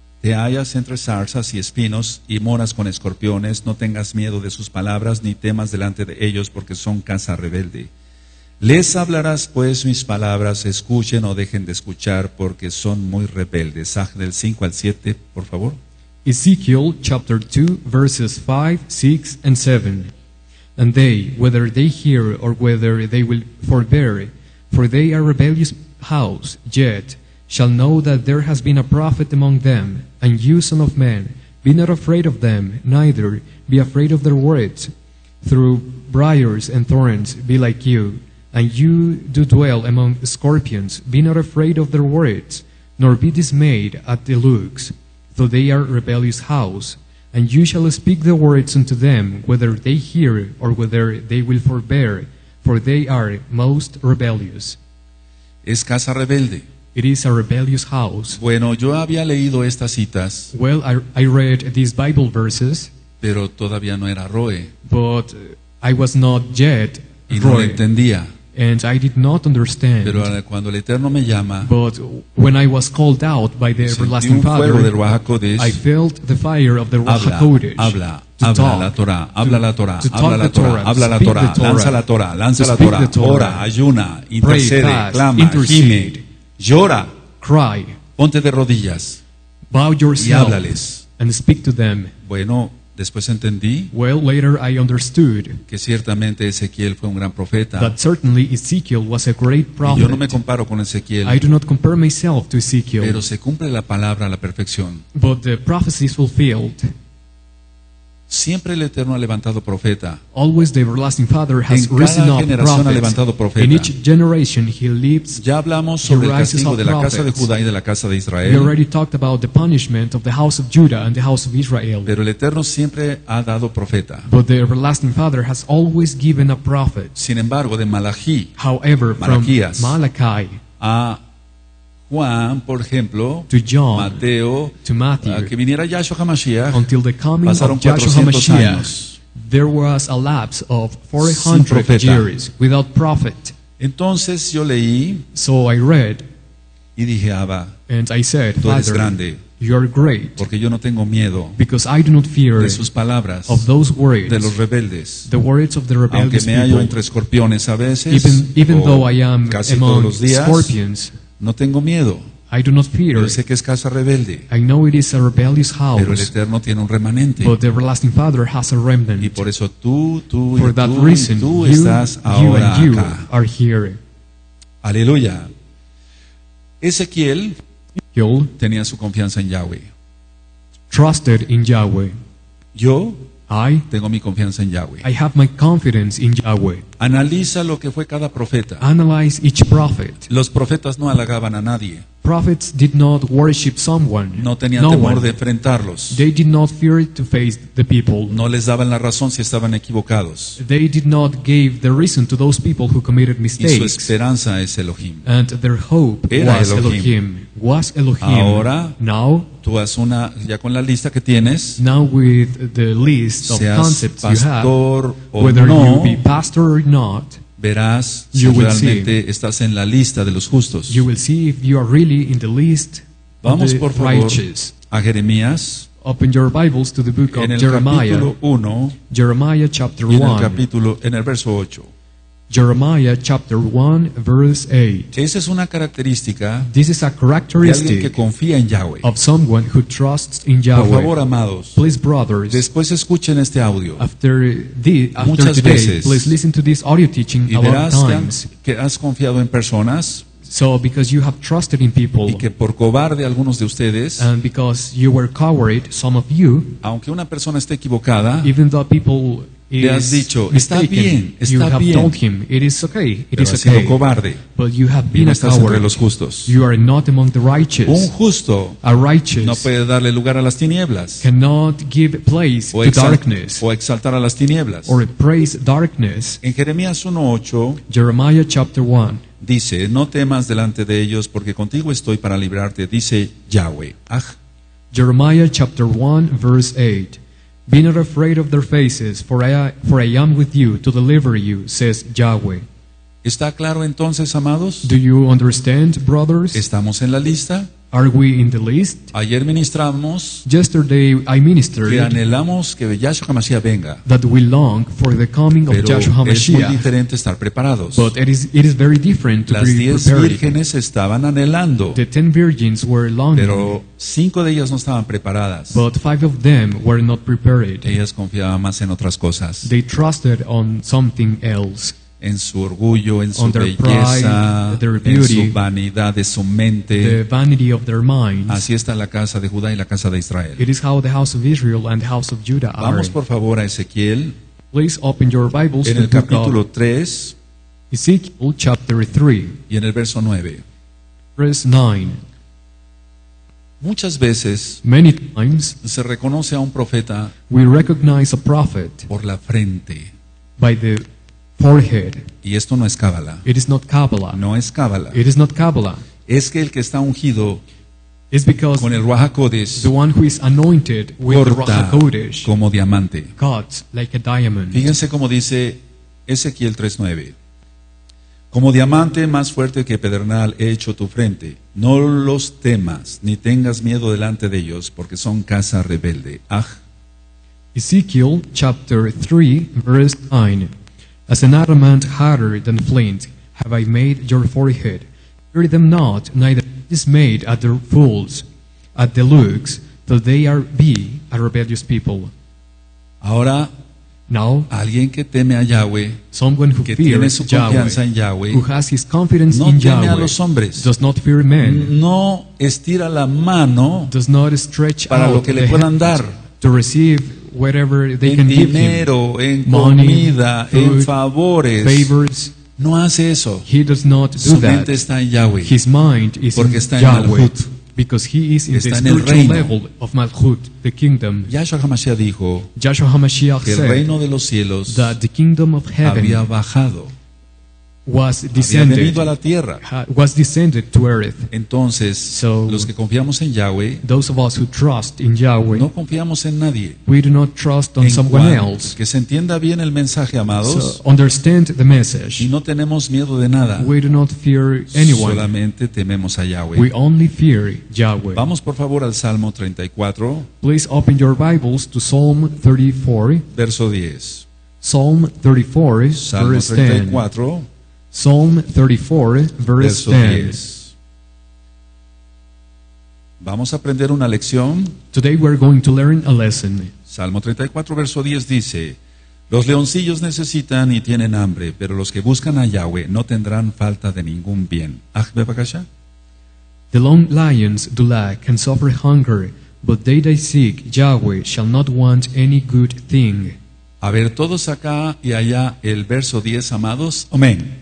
entre zarzas y espinos, y moras con escorpiones, no tengas miedo de sus palabras, ni temas delante de ellos, porque son casa rebelde. Les hablarás pues mis palabras, escuchen o dejen de escuchar, porque son muy rebeldes. Del 5 al 7, por favor. Ezekiel chapter 2, verses 5, 6, and 7. And they, whether they hear or whether they will forbear, for they are rebellious house, yet shall know that there has been a prophet among them. And you, son of man, be not afraid of them, neither be afraid of their words. Through briars and thorns be like you, and you do dwell among scorpions. Be not afraid of their words, nor be dismayed at the looks, though they are rebellious house. And you shall speak the words unto them, whether they hear or whether they will forbear, for they are most rebellious. Es casa rebelde. It is a rebellious house. Bueno, yo había leído estas citas, Well, I read these Bible verses, pero todavía no era Roe, but I was not yet y no lo Roy, entendía. and I did not understand. Pero ahora cuando el Eterno me llama, But when I was called out by the sentí everlasting un fuego del Father, Ruach HaKodesh. I felt the fire of the Ruach Habla, HaKodesh habla, to habla talk, la Torah, habla la Torah, to habla talk la the Torah, Torah, habla la speak Torah, the Torah, lanza la Torah, lanza to la speak Torah, the Torah, ora, ayuna, pray, intercede, fast, clama, intercede, gime, llora, cry, ponte de rodillas bow y yourself, háblales. and speak to them. Bueno, después entendí Well, later I understood que ciertamente Ezequiel fue un gran profeta. that certainly Ezekiel was a great Y yo no me prophet. comparo con I Ezequiel, do not compare myself to Ezekiel, pero se cumple la palabra a la perfección. but the prophecy is fulfilled. Siempre el Eterno ha levantado profeta. Always the everlasting Father has En cada risen up generación ha levantado prophets. profeta. In each generation he lives. Ya hablamos sobre el rises castigo up de la casa de prophets. Judá y de la casa de We Israel. already talked about the punishment of the house of Judah and the house of Israel. Pero el Eterno siempre ha dado profeta. But the everlasting Father has always given a prophet. Sin embargo, de Malají However, from Malaquías. Malachi a Juan, por ejemplo, to John Mateo, to Matthew, a que viniera Yahshua HaMashiach, until the coming pasaron of Joshua 400 HaMashiach, años. there was a lapse of Sin 400 profeta. years without prophet. Entonces yo leí So I read, y dije, Abba, and I said, tú eres Father, grande, you are great, porque yo no tengo miedo because I do not fear de sus palabras, of those words, de los rebeldes. the words of the Aunque rebellious me hallo people. entre escorpiones a veces, Even o though I am casi todos among los días, scorpions, no tengo miedo. I do not fear. Yo sé que es casa rebelde, I know it is a rebellious pero el house, Eterno tiene un remanente. but the everlasting Father has a Y remnant. por eso tú For y that tú, reason, y tú you estás ahora and you acá. are here. Aleluya. Ezequiel Ezekiel tenía su confianza en Yahweh. trusted in Yahweh. Yo I tengo mi confianza en Yahweh. have my confidence in Yahweh. Analiza lo que fue cada profeta. Analyze each prophet. Los profetas no halagaban a nadie. Prophets did not worship someone. No tenían no temor one. de enfrentarlos. They did not fear to face the people. No les daban la razón si estaban equivocados. They did not give the reason to those people who committed Y su mistakes. esperanza es Elohim. And their hope Era was Elohim. Elohim. Was Elohim. Ahora, Now, tú haz una, ya con la lista que tienes, now with the list of seas concepts you have, pastor o whether no, you be pastor or not, verás si You will realmente estás en la lista de los justos. you will see if you are really in the list of Vamos the por favor righteous. a Jeremías Open your Bibles to the book of en el Jeremiah. capítulo 1 Jeremiah chapter y en el 1. capítulo, en el verso 8. Jeremiah chapter 1 verse 8. Esa es una característica This is a de alguien que characteristic confía en Yahweh. of someone who trusts in Por favor, Yahweh. amados, Please, brothers, después escuchen este audio after Muchas today, veces. please listen to this audio teaching y a lot of verás times. que has confiado en personas So, because you have trusted in people, y que por cobarde algunos de ustedes, and because you were coward, some of you, aunque una persona esté equivocada, even though people Le has is dicho, mistaken, "Está bien, you está have bien." told him, it is okay, it pero is has sido okay. cobarde But you have y been no a estás entre coward. los justos. You are not among the righteous. Un justo A righteous no puede darle lugar a las tinieblas cannot give place o, to darkness o exaltar a las tinieblas. or praise darkness. En Jeremías 1:8 Jeremiah chapter 1. dice, no temas delante de ellos porque contigo estoy para librarte, dice Yahweh. Jeremiah chapter 1 verse 8. Be not afraid of their faces, for I am with you to deliver you, says Yahweh. ¿Está claro entonces, amados? Do you understand, brothers? ¿Estamos en la lista? Are we in the list? Ayer ministramos Yesterday I que ministered anhelamos que Yahshua HaMashiach venga, that we long for the coming of pero Joshua es muy HaMashiach. diferente estar preparados. But it is very different to Las be 10 prepared. vírgenes estaban anhelando, The 10 virgins were longing, pero 5 de ellas no estaban preparadas. but 5 of them were not prepared. Ellas confiaban más en otras cosas, They trusted on something else, en su orgullo, en su on their belleza, pride, their en beauty, su vanidad de su the mente. vanity of their minds. Así está la casa de Judá y la casa de Israel. It is how the house of Israel and the house of Judah are. Vamos por favor a Ezequiel Please open your Bibles en to el the book capítulo of 3 Ezekiel chapter 3, y en el verso 9. verse 9. Muchas veces Many times se reconoce a un profeta we recognize a prophet por la frente. by the forehead. Y esto no es cábala. It is not Kabbalah. No es cábala. It is not Kabbalah. Es que el que está ungido It's because con el Ruach HaKodesh the one who is anointed with the Ruach corta HaKodesh como diamante. cuts like a diamond. Fíjense cómo dice Ezequiel 3:9. Como diamante más fuerte que pedernal he hecho tu frente. No los temas, ni tengas miedo delante de ellos, porque son casa rebelde. Ezekiel chapter 3 verse 9. As an adamant harder than flint have I made your forehead. Fear them not, neither be dismayed at their fools, at the looks, though they be a rebellious people. Ahora, Now, alguien que teme a Yahweh, someone who que tiene fears su confianza en Yahweh, Yahweh, who has his confidence no in teme a Yahweh, los hombres. does not fear men, No estira la mano does not stretch para lo out que le the puedan hand dar. to receive whatever they en can give him, dinero, en money, comida, en food, favores. favors. No hace eso. He does not do Su that. mente está en Yahweh. His mind is Porque in está en Yahweh, Malhut. because he is in the Está en el spiritual reino. level of Malhut, the kingdom. Yahshua HaMashiach dijo Joshua HaMashiach que el said reino de los cielos that the kingdom of heaven había bajado, was había descended, venido a la tierra. was descended to earth. Entonces, So- los que confiamos en Yahweh, Those of us who trust in Yahweh, no confiamos en nadie. we do not trust on En someone cuanto- else. que se entienda bien el mensaje, amados, So understand the y message. no tenemos miedo de nada. We do not fear anyone. Solamente tememos a We Yahweh. only fear Yahweh. Vamos por favor al Salmo 34, Please open your Bibles to Psalm 34. verso 10. Psalm 34, Salmo verse 10. 34, Psalm 34, verse verso 10. 10. Vamos a aprender una lección. Today we're going to learn a lesson. Salmo 34, verso 10 dice: Los leoncillos necesitan y tienen hambre, pero los que buscan a Yahweh no tendrán falta de ningún bien. Bebakasha. The long lions do lack and suffer hunger, but they that seek Yahweh shall not want any good thing. A ver, todos acá y allá el verso 10, amados. Amén.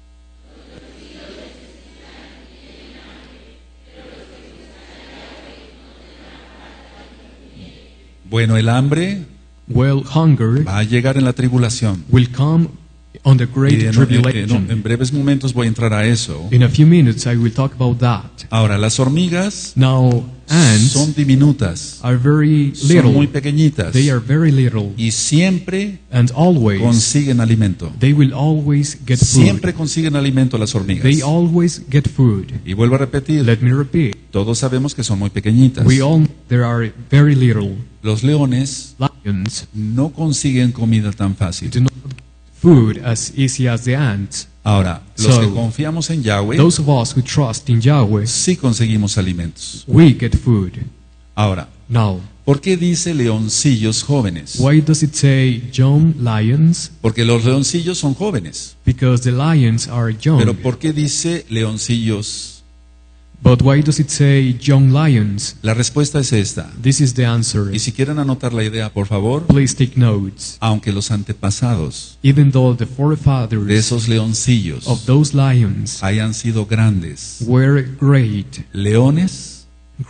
Bueno, el hambre Well, hunger va a llegar en la tribulación. will come on the Y great tribulation. en breves momentos voy a entrar a eso. In a few minutes I will talk about that. Ahora, las hormigas Now, ants son diminutas, are very son muy little. pequeñitas They are very little. y siempre And always, consiguen alimento. they will always get Siempre food. consiguen alimento las hormigas. They always get food. Y vuelvo a repetir, Let me repeat. todos sabemos que son muy pequeñitas. We all there are very little. Los leones Lions no consiguen comida tan fácil. do not get food as easy as the ants. Ahora, los So, que confiamos en Yahweh, Those of us who trust in Yahweh, sí conseguimos alimentos. we get food. Ahora, Now, ¿por qué dice leoncillos jóvenes? why does it say young lions? Porque los leoncillos son jóvenes. Because the lions are young. Pero ¿por qué dice leoncillos? But why does it say young lions? La respuesta es esta. This is the answer. Y si quieren anotar la idea, por favor, Please take notes. aunque los antepasados Even though the de forefathers esos leoncillos of those lions hayan sido grandes were great leones,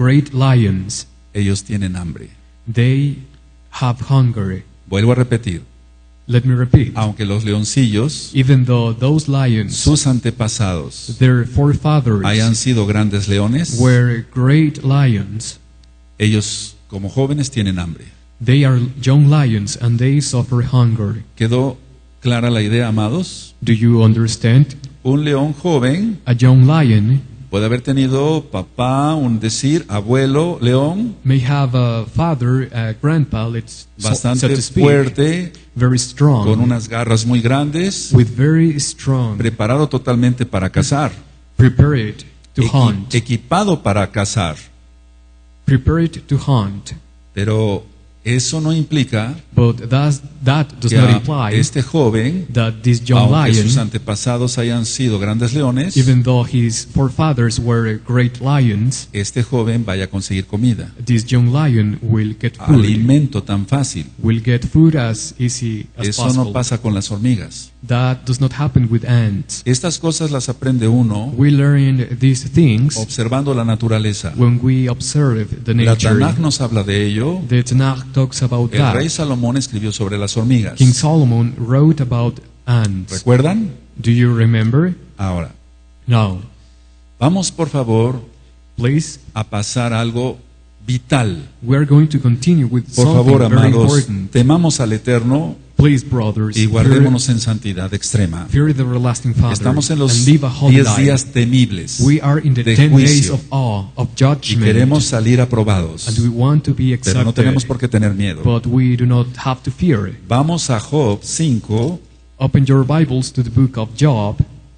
lions, ellos tienen hambre. they have hunger. Vuelvo a repetir, Let me repeat. aunque los leoncillos, Even though those lions, sus antepasados, their forefathers, hayan sido grandes leones, were great lions, ellos como jóvenes tienen hambre. they are young lions and they suffer hunger. ¿Quedó clara la idea, amados? Do you understand? Un león joven A young lion puede haber tenido papá, abuelo, león, may have a father, a grandpa, so bastante to speak, fuerte, very strong, con unas garras muy grandes, with very strong, preparado totalmente para cazar, prepared to hunt, equipado para cazar. prepared to hunt. Pero eso no implica But that does que not a imply este joven, that this young aunque sus lion, antepasados hayan sido grandes leones, even though his forefathers were great lions, este joven vaya a conseguir comida, this young lion will get food. alimento tan fácil. Will get food as easy as Eso possible. no pasa con las hormigas. That does not happen with ants. Estas cosas las aprende uno We learn these things observando la naturaleza. when we observe the La nature. Tanaj nos habla de ello. The Tanakh talks about El rey that. Salomón escribió sobre las hormigas. King Solomon wrote about ants. ¿Recuerdan? Do you remember? Ahora, No. vamos por favor Please, a pasar algo vital. we are going to continue with Por something favor, very amados, important. temamos al Eterno Please, brothers, y guardémonos en santidad extrema. fear the everlasting Father Estamos en los and live a holy 10 life. días temibles We are in the de 10 days juicio of awe, of y judgment, queremos salir aprobados, and we want to be pero no tenemos accepted, por qué tener miedo. but we do not have to fear. Vamos a Job 5, Open your Bibles to the book of Job,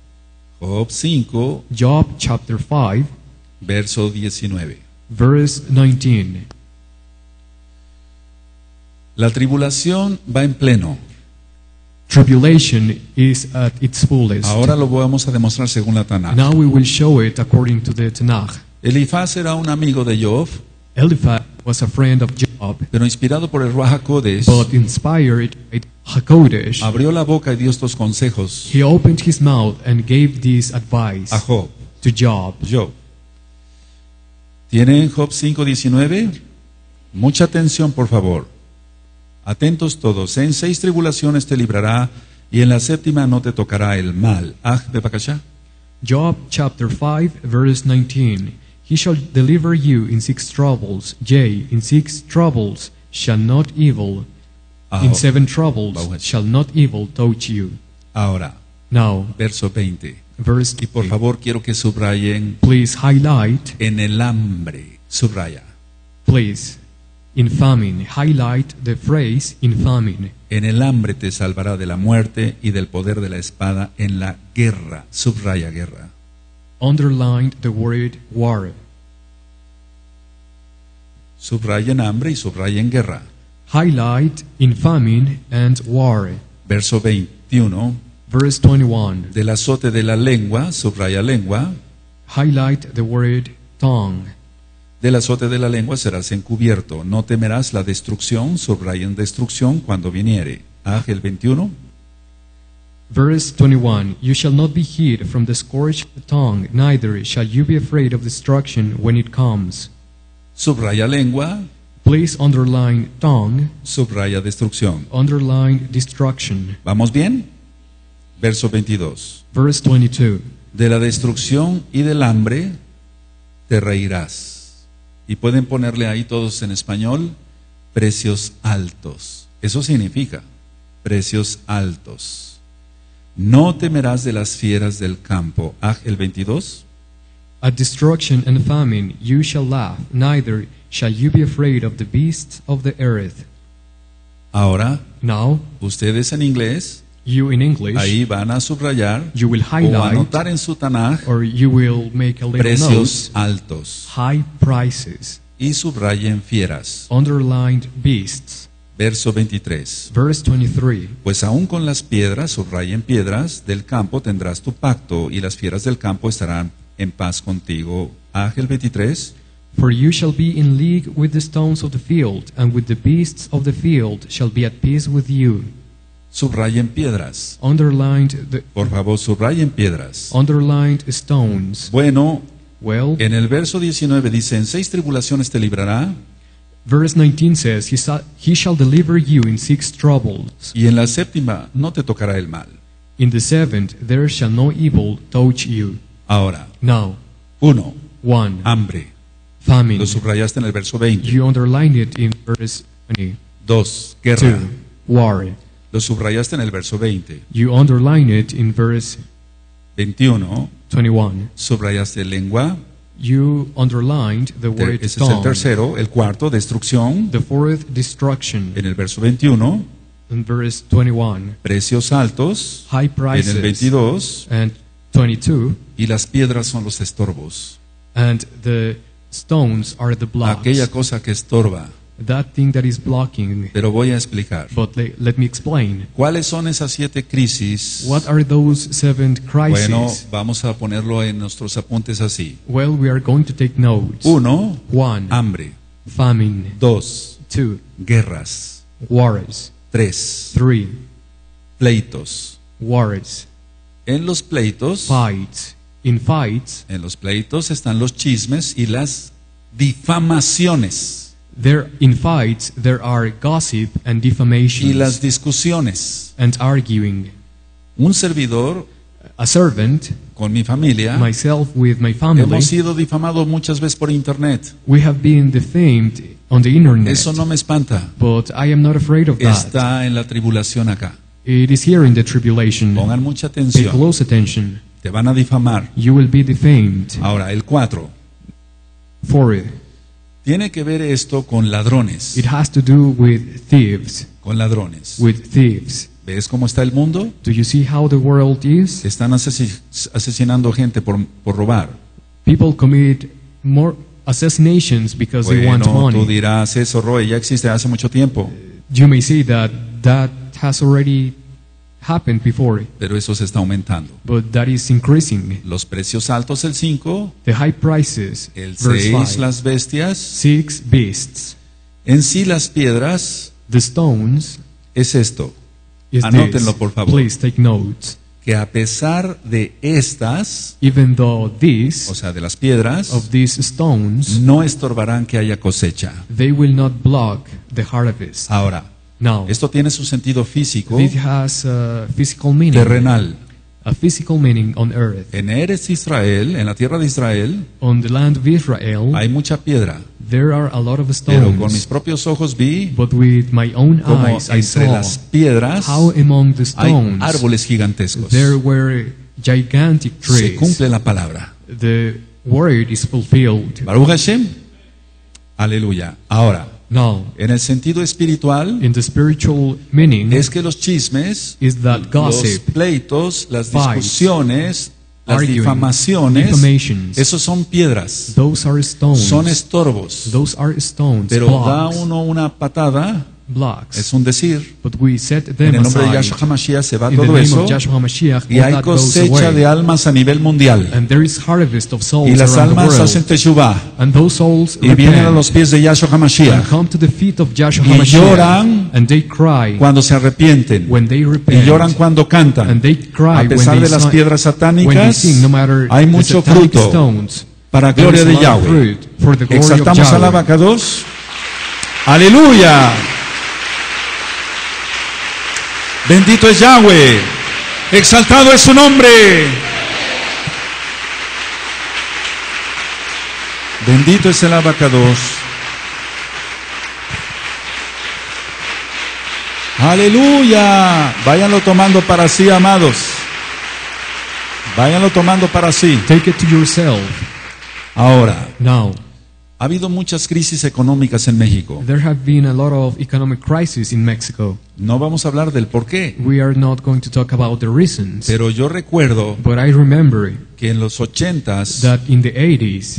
Job 5, Job chapter 5, verso 19. verse 19. La tribulación va en pleno. Tribulation is at its fullest. Ahora lo vamos a demostrar según la Tanaj. Now we will show it according to the Tanakh. Elifaz era un amigo de Job Eliphaz was a friend of Job, pero inspirado por el Ruach HaKodesh, but inspired by HaKodesh, abrió la boca y dio estos consejos he opened his mouth and gave this advice a Job. to Job. Job. ¿Tienen Job 5:19? Mucha atención, por favor. Atentos todos. En 6 tribulaciones te librará y en la 7ª no te tocará el mal. Bebakasha. Job chapter 5, verse 19. He shall deliver you in 6 troubles, yea, in 6 troubles shall not evil, in 7 troubles shall not evil touch you. Ahora, Now, verso 20. verse Y por 20. favor quiero que subrayen Please highlight, en el hambre. Subraya. please, in famine. Highlight the phrase in famine. En el hambre te salvará de la muerte y del poder de la espada en la guerra. Subraya guerra. Underline the word war. Subrayen hambre y subrayen guerra. Highlight in famine and war. Verso 21. Verse 21. Del azote de la lengua, subraya lengua. Highlight the word tongue. Del azote de la lengua serás encubierto. No temerás la destrucción, subrayen destrucción cuando viniere. El 21. Verse 21. You shall not be hid from the scourge of the tongue, neither shall you be afraid of destruction when it comes. Subraya lengua, Please underline tongue, subraya destrucción. underline destruction. ¿Vamos bien? Verso 22. Verse 22. De la destrucción y del hambre te reirás. Y pueden ponerle ahí todos en español, precios altos. Eso significa, precios altos. No temerás de las fieras del campo. El 22. At destruction and famine you shall laugh, neither shall you be afraid of the beasts of the earth. Ahora, Now, ustedes en inglés, you in English, ahí van a subrayar you will o highlight anotar en su Tanaj or you will make a little precios note, altos high prices, y subrayen fieras. underlined beasts. Verso 23. Verse 23. Pues aún con las piedras, subrayen piedras, del campo tendrás tu pacto y las fieras del campo estarán en paz contigo. El 23. For you shall be in league with the stones of the field, and with the beasts of the field shall be at peace with you. Subrayen piedras. Underlined Por favor, subrayen piedras. underlined stones. Bueno, Well, en el verso 19 dice, en 6 tribulaciones te librará, verse 19 says, he shall deliver you in 6 troubles. y en la 7ª no te tocará el mal. In the 7th there shall no evil touch you. Ahora, Now, 1. 1. Hambre. Famine. Lo subrayaste en el verso 20. You underlined it in verse 20. 2. Guerra. 2. War. Lo subrayaste en el verso 20. You underline it in verse 21. 21. Subrayaste lengua. You underlined the word Ese es el tongue. tercero. El cuarto, destrucción. The 4th, destruction. En el verso 21. In verse 21. Precios altos. High En el prices. 22. And 22. Y las piedras son los estorbos. And the stones are the blocks. Aquella cosa que estorba. That thing that is blocking. Pero voy a explicar. But let me explain. ¿Cuáles son esas 7 crisis? What are those 7 crises? Bueno, vamos a ponerlo en nuestros apuntes así. Well, we are going to take notes. 1. 1. Hambre. Famine. 2. 2. Guerras. Wars. 3. 3. Pleitos. Wars. En los pleitos, Fights. In fights, en los pleitos están los chismes y las difamaciones in fights there are gossip and y defamations las discusiones. and arguing. Un servidor A servant, con mi familia myself with my family, hemos sido difamados muchas veces por internet. we have been defamed on the internet. Eso no me espanta. But I am not afraid of that. Está en la tribulación acá. It is here in the tribulation. Pongan mucha Pay atención. close attention. Te van a difamar. You will be defamed. Ahora, el 4. For it. Tiene que ver esto con ladrones. It has to do with thieves. Con ladrones. With thieves. ¿Ves cómo está el mundo? Do you see how the world is? Están asesinando gente por robar. People commit more assassinations because they want Bueno, tú money. dirás, eso, Roy, ya existe hace mucho tiempo. You may say that has already happened before, Pero eso se está aumentando. but that is increasing. Los precios altos, el 5. The high prices, El verse 6, 5. las bestias. 6 beasts. En sí las piedras The stones es esto, is anótenlo this. por favor, Please take notes. que a pesar de estas, Even though these o sea, de las piedras, of these stones, no estorbarán que haya cosecha. they will not block the harvest. Ahora, Now, esto tiene su sentido físico, this has a physical meaning, terrenal. a physical meaning on earth. En Eretz Israel, en la tierra de Israel, On the land of Israel, hay mucha piedra, there are a lot of pero con mis stones, propios ojos vi but with my own como eyes I entre saw las piedras how among the hay stones árboles gigantescos. there were gigantic Se trees. cumple la palabra. The word is fulfilled. Baruch Hashem. Aleluya. Ahora, Now, en el sentido espiritual, in the spiritual meaning, es que los chismes, is that los gossip, pleitos, las fights, discusiones, las arguing, difamaciones, defamations, esos son piedras, those are stones. son estorbos. Those are stones, Pero da blocks, uno una patada, blocks. es un decir. But we set En them el nombre de aside. Yahshua HaMashiach se va In the todo name eso of Yahshua HaMashiach, y all hay that goes cosecha away. de almas a nivel mundial. And there is harvest of souls Y las around the almas hacen world. teshuvah And those souls y vienen a repent los pies de Yahshua and HaMashiach come to the feet of Yahshua y HaMashiach. lloran And they cry cuando se arrepienten when they y repent. lloran cuando And cantan. they cry A pesar when de they, las piedras when they satánicas, sing, no matter hay the mucho satanic fruto stones. para There gloria is a de lot of Yahweh. fruit for the glory of Exaltamos al Yahweh. abacados. Aleluya. Bendito es Yahweh. Exaltado es su nombre. Bendito es el abacados. Aleluya. Váyanlo tomando para sí, amados. Váyanlo tomando para sí. Take it to yourself. Ahora, Now, ha habido muchas crisis económicas en México. there have been a lot of economic crises in Mexico. No vamos a hablar del por qué, We are not going to talk about the reasons. pero yo recuerdo But I remember que en los 80s that in the 80s,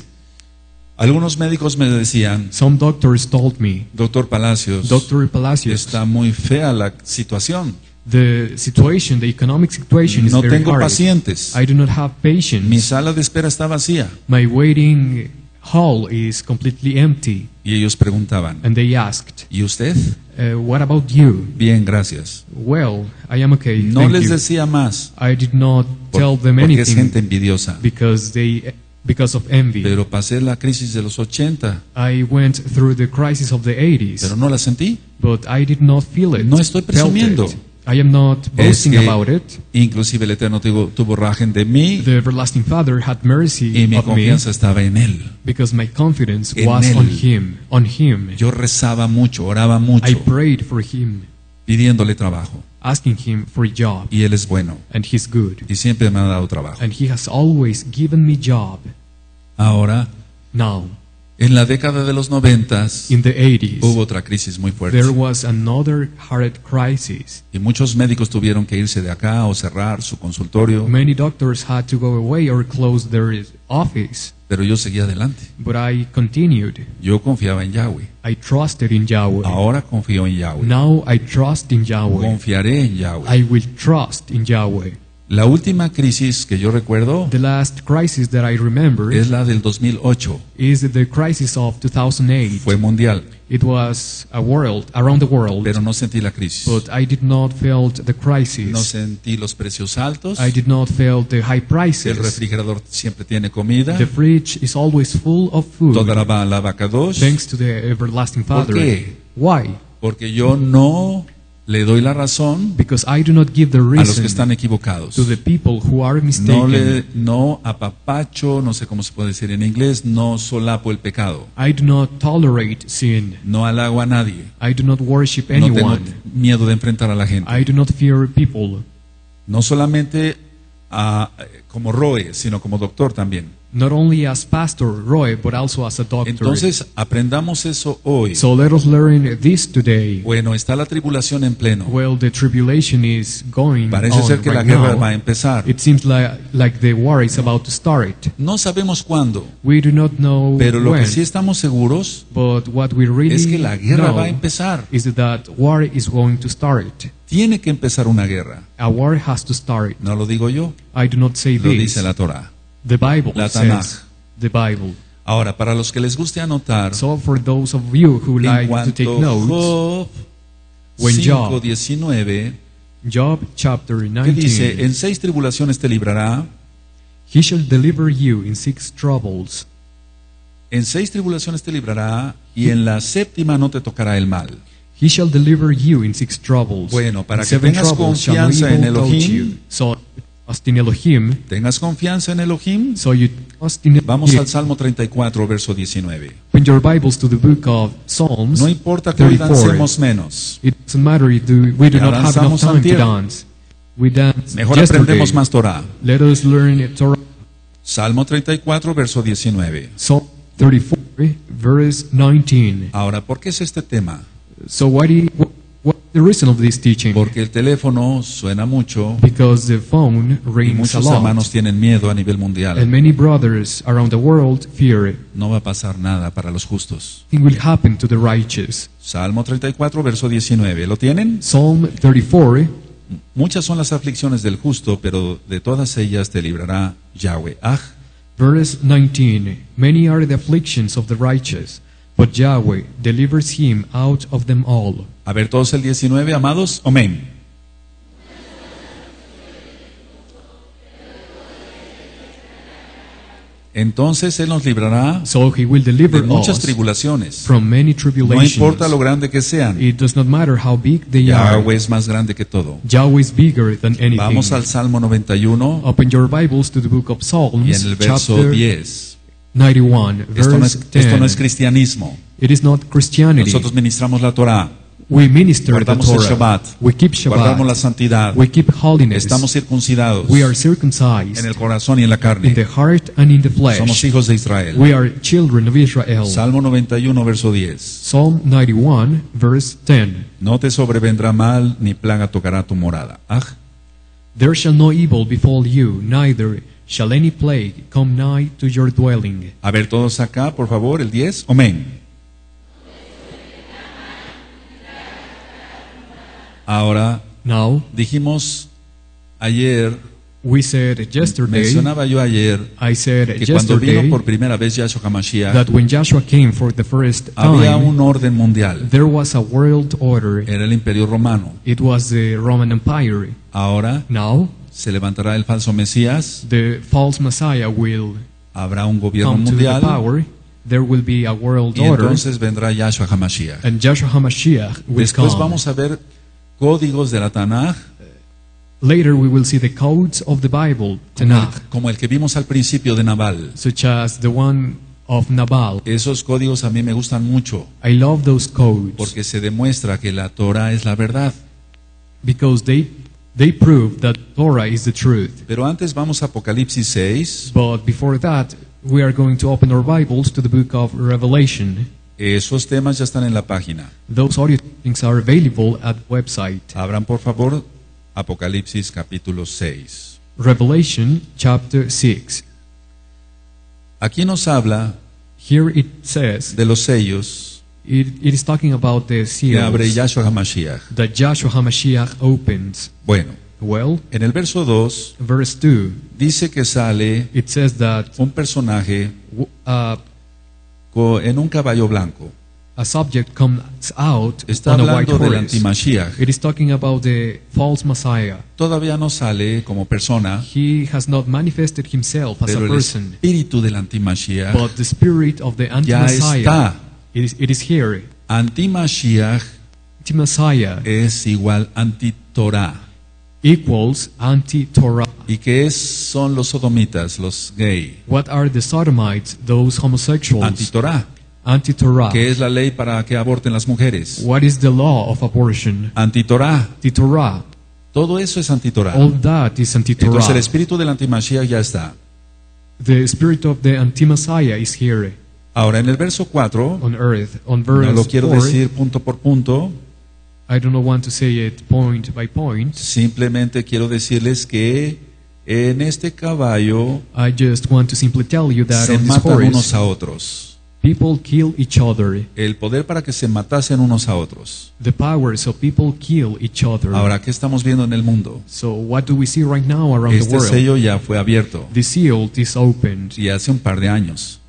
algunos médicos me decían, some doctors told me, doctor Palacios, Dr. Palacios, está muy fea la situación. the situation, the economic situation is No very tengo hard. pacientes. I do not have patience. Mi sala de espera está vacía. My waiting hall is completely empty. Y ellos preguntaban, And they asked, ¿y usted? what about you? Bien, gracias. Well, I am okay. No thank les you. decía más, I did not tell them porque es anything gente envidiosa. because of envy. Pero pasé la crisis de los 80, I went through the crisis of the 80s, pero no la sentí. but I did not feel it. No estoy felt presumiendo. it. I am not Es boasting que about it. inclusive el Eterno tuvo rajen de mí The everlasting Father had mercy y mi of me confianza estaba en Él. because my confidence En was él. on Him. On Him, Yo rezaba mucho, oraba I mucho, prayed for Him, pidiéndole trabajo. asking Him for a job, Y Él es bueno and He's good, y siempre me ha dado trabajo. and He has always given me job. Ahora, Now, en la década de los 90s, in the 80s, hubo otra crisis muy fuerte. there was another hard crisis. Y muchos médicos tuvieron que irse de acá o cerrar su consultorio, Many doctors had to go away or close their office, pero yo seguía adelante. but I continued. Yo confiaba en Yahweh. I trusted in Yahweh. Ahora confío en Yahweh. Now I trust in Yahweh. Confiaré en Yahweh. I will trust in Yahweh. La última crisis que yo recuerdo The last crisis that I remember es la del 2008. is the crisis of 2008. Fue mundial, It was around the world, pero no sentí la crisis. but I did not feel the No crisis. sentí los precios altos. I did not feel the high El prices. refrigerador siempre tiene comida. The fridge is always full of food, Toda la vaca dos. thanks to the everlasting Father. qué? Why? Porque yo no le doy la razón Because I do not give the a los reason que están equivocados. to the people who are No mistaken. no apapacho, no sé cómo se puede decir en inglés, no solapo el pecado. I do not tolerate sin. No halago a nadie. I do not worship No tengo anyone. miedo de enfrentar a la gente. I do not fear people. No solamente como Roe, sino como doctor también. Not only as Pastor Roy, but also as a doctor. Entonces, aprendamos eso hoy. So let us learn this today. Bueno, está la tribulación en pleno. Well, the tribulation is going Parece on ser que la right guerra now. va a empezar. It seems like the war is about to start. No sabemos cuándo, We do not know pero lo when, que sí estamos seguros but what we really es que la guerra know va a empezar. is that war is going to start. Tiene que empezar una guerra. A war has to start. No lo digo yo, I do not say lo this. dice la Torah. The Bible La says. Tanaj. The Bible. Ahora, para los que les guste anotar, So for those of you who en like to take cuanto notes, Job when Job 5:19, Job chapter que dice, 19, en 6 tribulaciones te librará, he shall deliver you in 6 troubles. en 6 tribulaciones te librará, y en la séptima no te tocará el mal. He shall deliver you in 6 troubles. Bueno, para In que 7 tengas troubles shall no confianza en evil touch Elohim, you. So trust in Elohim. Tengas confianza en Elohim. So you trust in Vamos Elohim. al Salmo 34, verso 19. Open your Bibles to the book of Psalms. No importa que hoy 34. dancemos menos, It doesn't matter if we do Ya not have enough danzamos time to antier. dance. We danced mejor yesterday. aprendemos más Torah. Let us learn Torah. Salmo 34, verso 19. Psalm 34, verse 19. Ahora, ¿por qué es este tema? So what's the reason of this teaching? Porque el teléfono suena mucho Because the phone y rings a muchos lot. hermanos tienen miedo a nivel mundial. And many brothers around the world fear it. No va a pasar nada para los justos. Nothing will happen to the righteous. Salmo 34, verso 19. ¿Lo tienen? Psalm 34, Muchas son las aflicciones del justo, pero de todas ellas te librará Yahweh. verse 19. Many are the afflictions of the righteous, but Yahweh delivers him out of them all. A ver todos el 19, amados. Amén. Entonces Él nos librará So he will de deliver muchas us tribulaciones. from many No tribulations. importa lo grande que sean. It does not matter how big they are. Yahweh es más grande que todo. Yahweh is bigger than anything. Vamos al Salmo 91 Open your Bibles to the book of y Psalms, en el verso chapter 10. 91, Esto verse no 10. es cristianismo. It is not Christianity. Nosotros ministramos la Torah, We minister the guardamos el Torah. Shabbat, We keep guardamos la Shabbat. santidad, We keep holiness. estamos circuncidados We are en circumcised el corazón y en la in carne. the heart and in the Somos flesh. hijos de Israel. We are children of Israel. Salmo 91, verso 10. Psalm 91, verse 10. No te sobrevendrá mal, ni plaga tocará tu morada. There shall no evil befall you, neither shall any plague come nigh to your dwelling. A ver todos acá, por favor, el 10. Amén. Ahora, Now, dijimos ayer, we said yesterday, mencionaba yo ayer, I said que cuando vino yesterday, por primera vez Yahshua HaMashiach, that when Joshua came for the first había time, un orden mundial. there was a world order. Era el Imperio Romano. It was the Roman Empire. Ahora Now, se levantará el falso Mesías, the false Messiah will habrá un gobierno come to the mundial power. There will be a world y order, entonces vendrá Yahshua HaMashiach. and Joshua HaMashiach will Después come. vamos a ver códigos de la Tanaj, Later we will see the codes of the Bible, Tanakh, como el que vimos al principio de Nabal. such as the one of Nabal. Esos códigos a mí me gustan mucho I love those codes porque se demuestra que la Torah es la verdad. because they prove that Torah is the truth. Pero antes vamos a Apocalipsis 6. But before that, we are going to open our Bibles to the book of Revelation. Esos temas ya están en la página. Those audio things are available at the website. Abran por favor Apocalipsis capítulo 6. Revelation chapter 6. Aquí nos habla Here it says, de los sellos it is talking about the que abre seals Yahshua HaMashiach. that Joshua HaMashiach opens. Bueno, Well, en el verso 2 verse 2, dice que sale it says that un personaje en un caballo blanco. a subject comes out Está on a white hablando del horse. antimashiach. It is talking about the false Messiah. Todavía no sale como persona, He has not manifested himself as a pero el person, espíritu del antimashiach but the spirit of the ya anti-Messiah, está. it is here. Antimashiach Anti-Messiah es igual anti-Torah. equals anti-Torah. ¿Y qué son los sodomitas, los gay? What are the sodomites, those homosexuals? Anti-Torah, Anti-Torah. que es la ley para que aborten las mujeres. What is the law of abortion? Anti-Torah, Anti-Torah. todo eso es anti-Torah. All that is Entonces el anti-Torah. espíritu del antimashiach ya está. The spirit of the anti-Messiah is here Ahora en el verso 4, on earth. On no lo verse quiero 4, decir punto por punto, I do not want to say it point by point. simplemente quiero decirles que en este caballo I just want to simply tell you that se on this matan unos horse, a otros. people kill each other. El poder para que se matasen unos a otros. The powers of people kill each other. Ahora, ¿qué estamos viendo en el mundo? So what do we see right now around the Este world? sello ya fue abierto The seal is opened, y hace un par de años.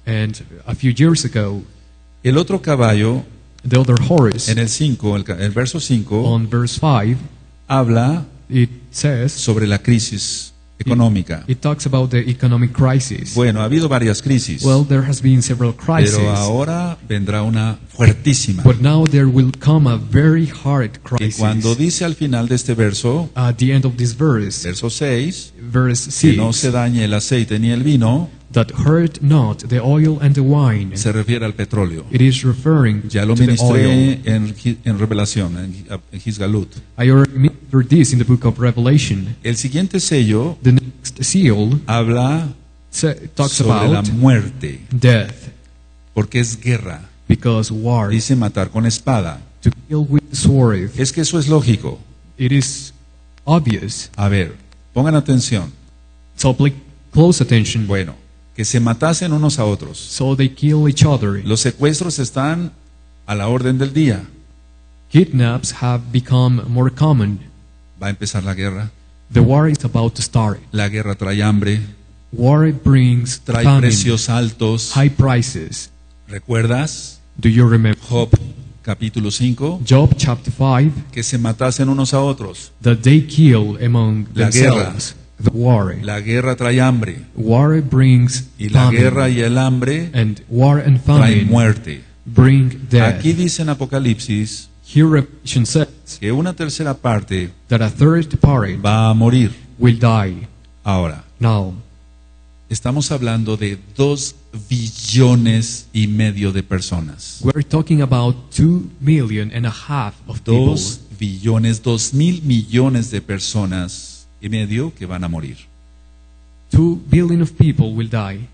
And a few years ago, El otro caballo, the other horse, en el 5, el verso 5, on verse 5, habla it says, sobre la crisis económica. it talks about the economic crisis. Bueno, ha habido varias crisis, Well, there has been several crises, pero ahora vendrá una fuertísima. but now there will come a very hard Y crisis. cuando dice al final de este verso, At the end of this verse, verso 6, verse que 6, no se dañe el aceite ni el vino, that hurt not the oil and the wine. se refiere al petróleo. It is referring Ya lo to the oil. ministré en Revelación, en Gizgalut. I already ministered this in the book of Revelation. El siguiente sello The next seal habla talks sobre la about muerte, death, porque es guerra. because war, Dice matar con espada. to kill with the sword. Es que eso es lógico. It is obvious. A ver, pongan atención. So pay close attention. Bueno, que se matasen unos a otros. So they kill each other. Los secuestros están a la orden del día. Kidnaps have become more common. Va a empezar la guerra. The war is about to start. La guerra trae hambre, War brings trae famine, precios altos. high prices. ¿Recuerdas? Do you remember Job capítulo 5, Job chapter 5? que se matasen unos a otros. That they kill among La themselves. The war. La guerra trae hambre. War brings Y la famine, guerra y el hambre and war and traen famine muerte. bring death. Aquí dice en Apocalipsis Here Revelation says que una tercera parte that a third party va a morir. will die. Ahora, Now, estamos hablando de 2,5 billones de personas. we're talking about 2.5 million of people. 2 billones, 2,000 millones de personas y medio que van a morir. 2 billion of people will die.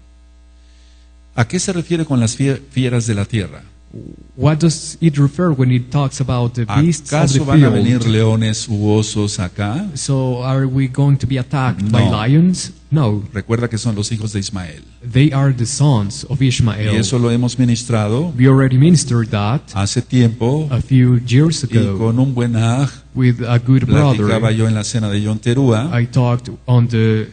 ¿A qué se refiere con las fieras de la tierra? What does it refer when it talks about the beasts of the ¿Acaso van a venir field? leones u osos acá? So are we going to be attacked by No. lions? No. Recuerda que son los hijos de Ismael. They are the sons of Y Ishmael. eso lo hemos ministrado We already ministered that hace tiempo a few years y ago con un buen aj with a good platicaba brother. yo en la cena de Yom Teruah. I talked on the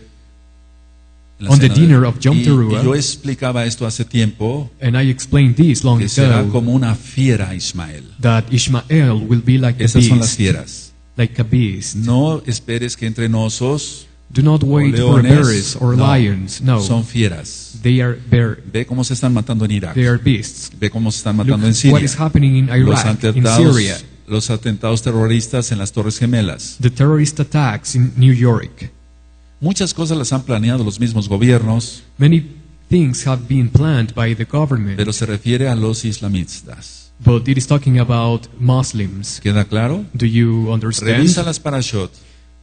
en la on the cena dinner of Yom y Teruah, yo explicaba esto hace tiempo, and I explained this long que será ago, como una fiera Ismael. that Ishmael will be like a Esas son las beast. fieras. Like a beast. No esperes que entren osos Do not o wait for leones. bears or No, lions. No, son fieras. they are Ve cómo se están matando en Irak. they are beasts. Ve cómo se están Look matando en what Siria. is happening in Iraq, in Syria. Los atentados terroristas en las Torres Gemelas. The terrorist attacks in New York. Muchas cosas las han planeado los mismos gobiernos, Many things have been planned by the government, pero se refiere a los islamistas. but it is talking about Muslims. ¿Queda claro? Do you understand? Revisa las parashot.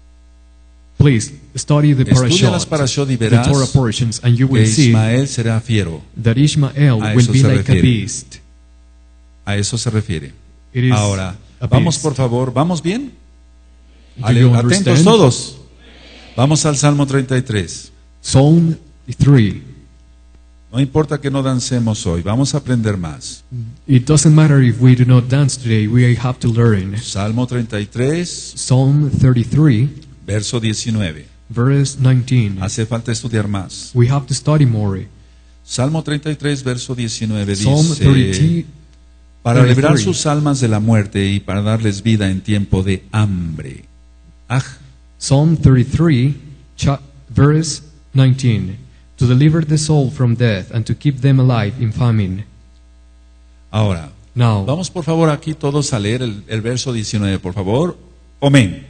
Please study the Estudia las parashot, parashot y the verás Torah portions, and you que will see Ismael será fiero. that Ishmael A will eso be se like a refiere. beast. A eso se refiere. It is Ahora, a vamos beast. por favor, ¿vamos bien? Do you Atentos understand? todos. Vamos al Salmo 33. Psalm 3. No importa que no dancemos hoy, vamos a aprender más. It doesn't matter if we do not dance today, we have to learn. Salmo 33, Psalm 33, verso 19. verse 19. Hace falta estudiar más. We have to study more. Salmo 33, verso 19 Psalm dice, 33, para librar 33. sus almas de la muerte y para darles vida en tiempo de hambre. Psalm 33, verse 19. To deliver the soul from death and to keep them alive in famine. Ahora, Now, vamos por favor aquí todos a leer el verso 19, por favor. Amén.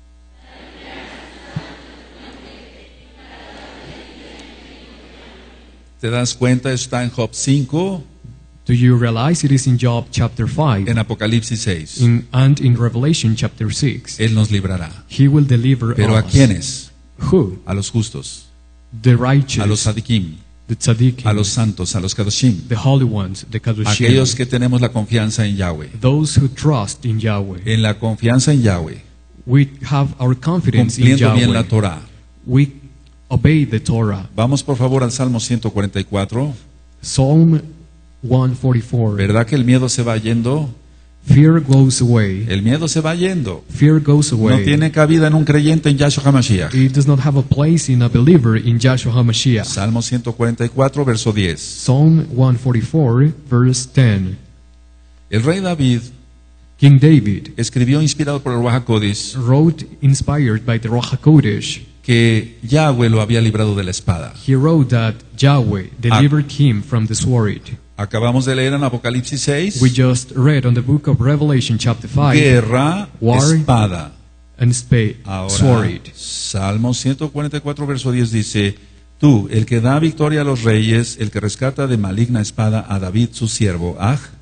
¿Te das cuenta? Está en Job 5, do you realize it is in Job chapter 5 en Apocalipsis 6. and in Revelation chapter 6? Él nos librará. He will deliver ¿Pero a us. quiénes? Who? A los justos, The a los righteous, sadikim, the tzaddikim, a los santos, a los kadoshim, the holy ones, the kadoshim, aquellos que tenemos la confianza en Yahweh. those who trust in Yahweh. En la confianza en Yahweh, We have our confidence in cumpliendo bien la Yahweh. Torah. We obey the Torah. Vamos por favor al Salmo 144. Psalm 144. ¿Verdad que el miedo se va yendo? Fear goes away. El miedo se va yendo. Fear goes No away. tiene cabida en un creyente en Yahshua HaMashiach. It does not have a place in a believer in Yahshua HaMashiach. Salmo 144, verso 10. Psalm 144, verse 10. El rey David King David escribió, inspirado por el Ruach HaKodesh, wrote, inspired by the Ruach HaKodesh, que Yahweh lo había librado de la espada. he wrote that Yahweh delivered him from the sword. Acabamos de leer en Apocalipsis 6, We just read on the book of Revelation chapter 5, guerra, War. espada. and Ahora, sword. Salmo 144, verso 10 dice, tú, el que da victoria a los reyes, el que rescata de maligna espada a David su siervo.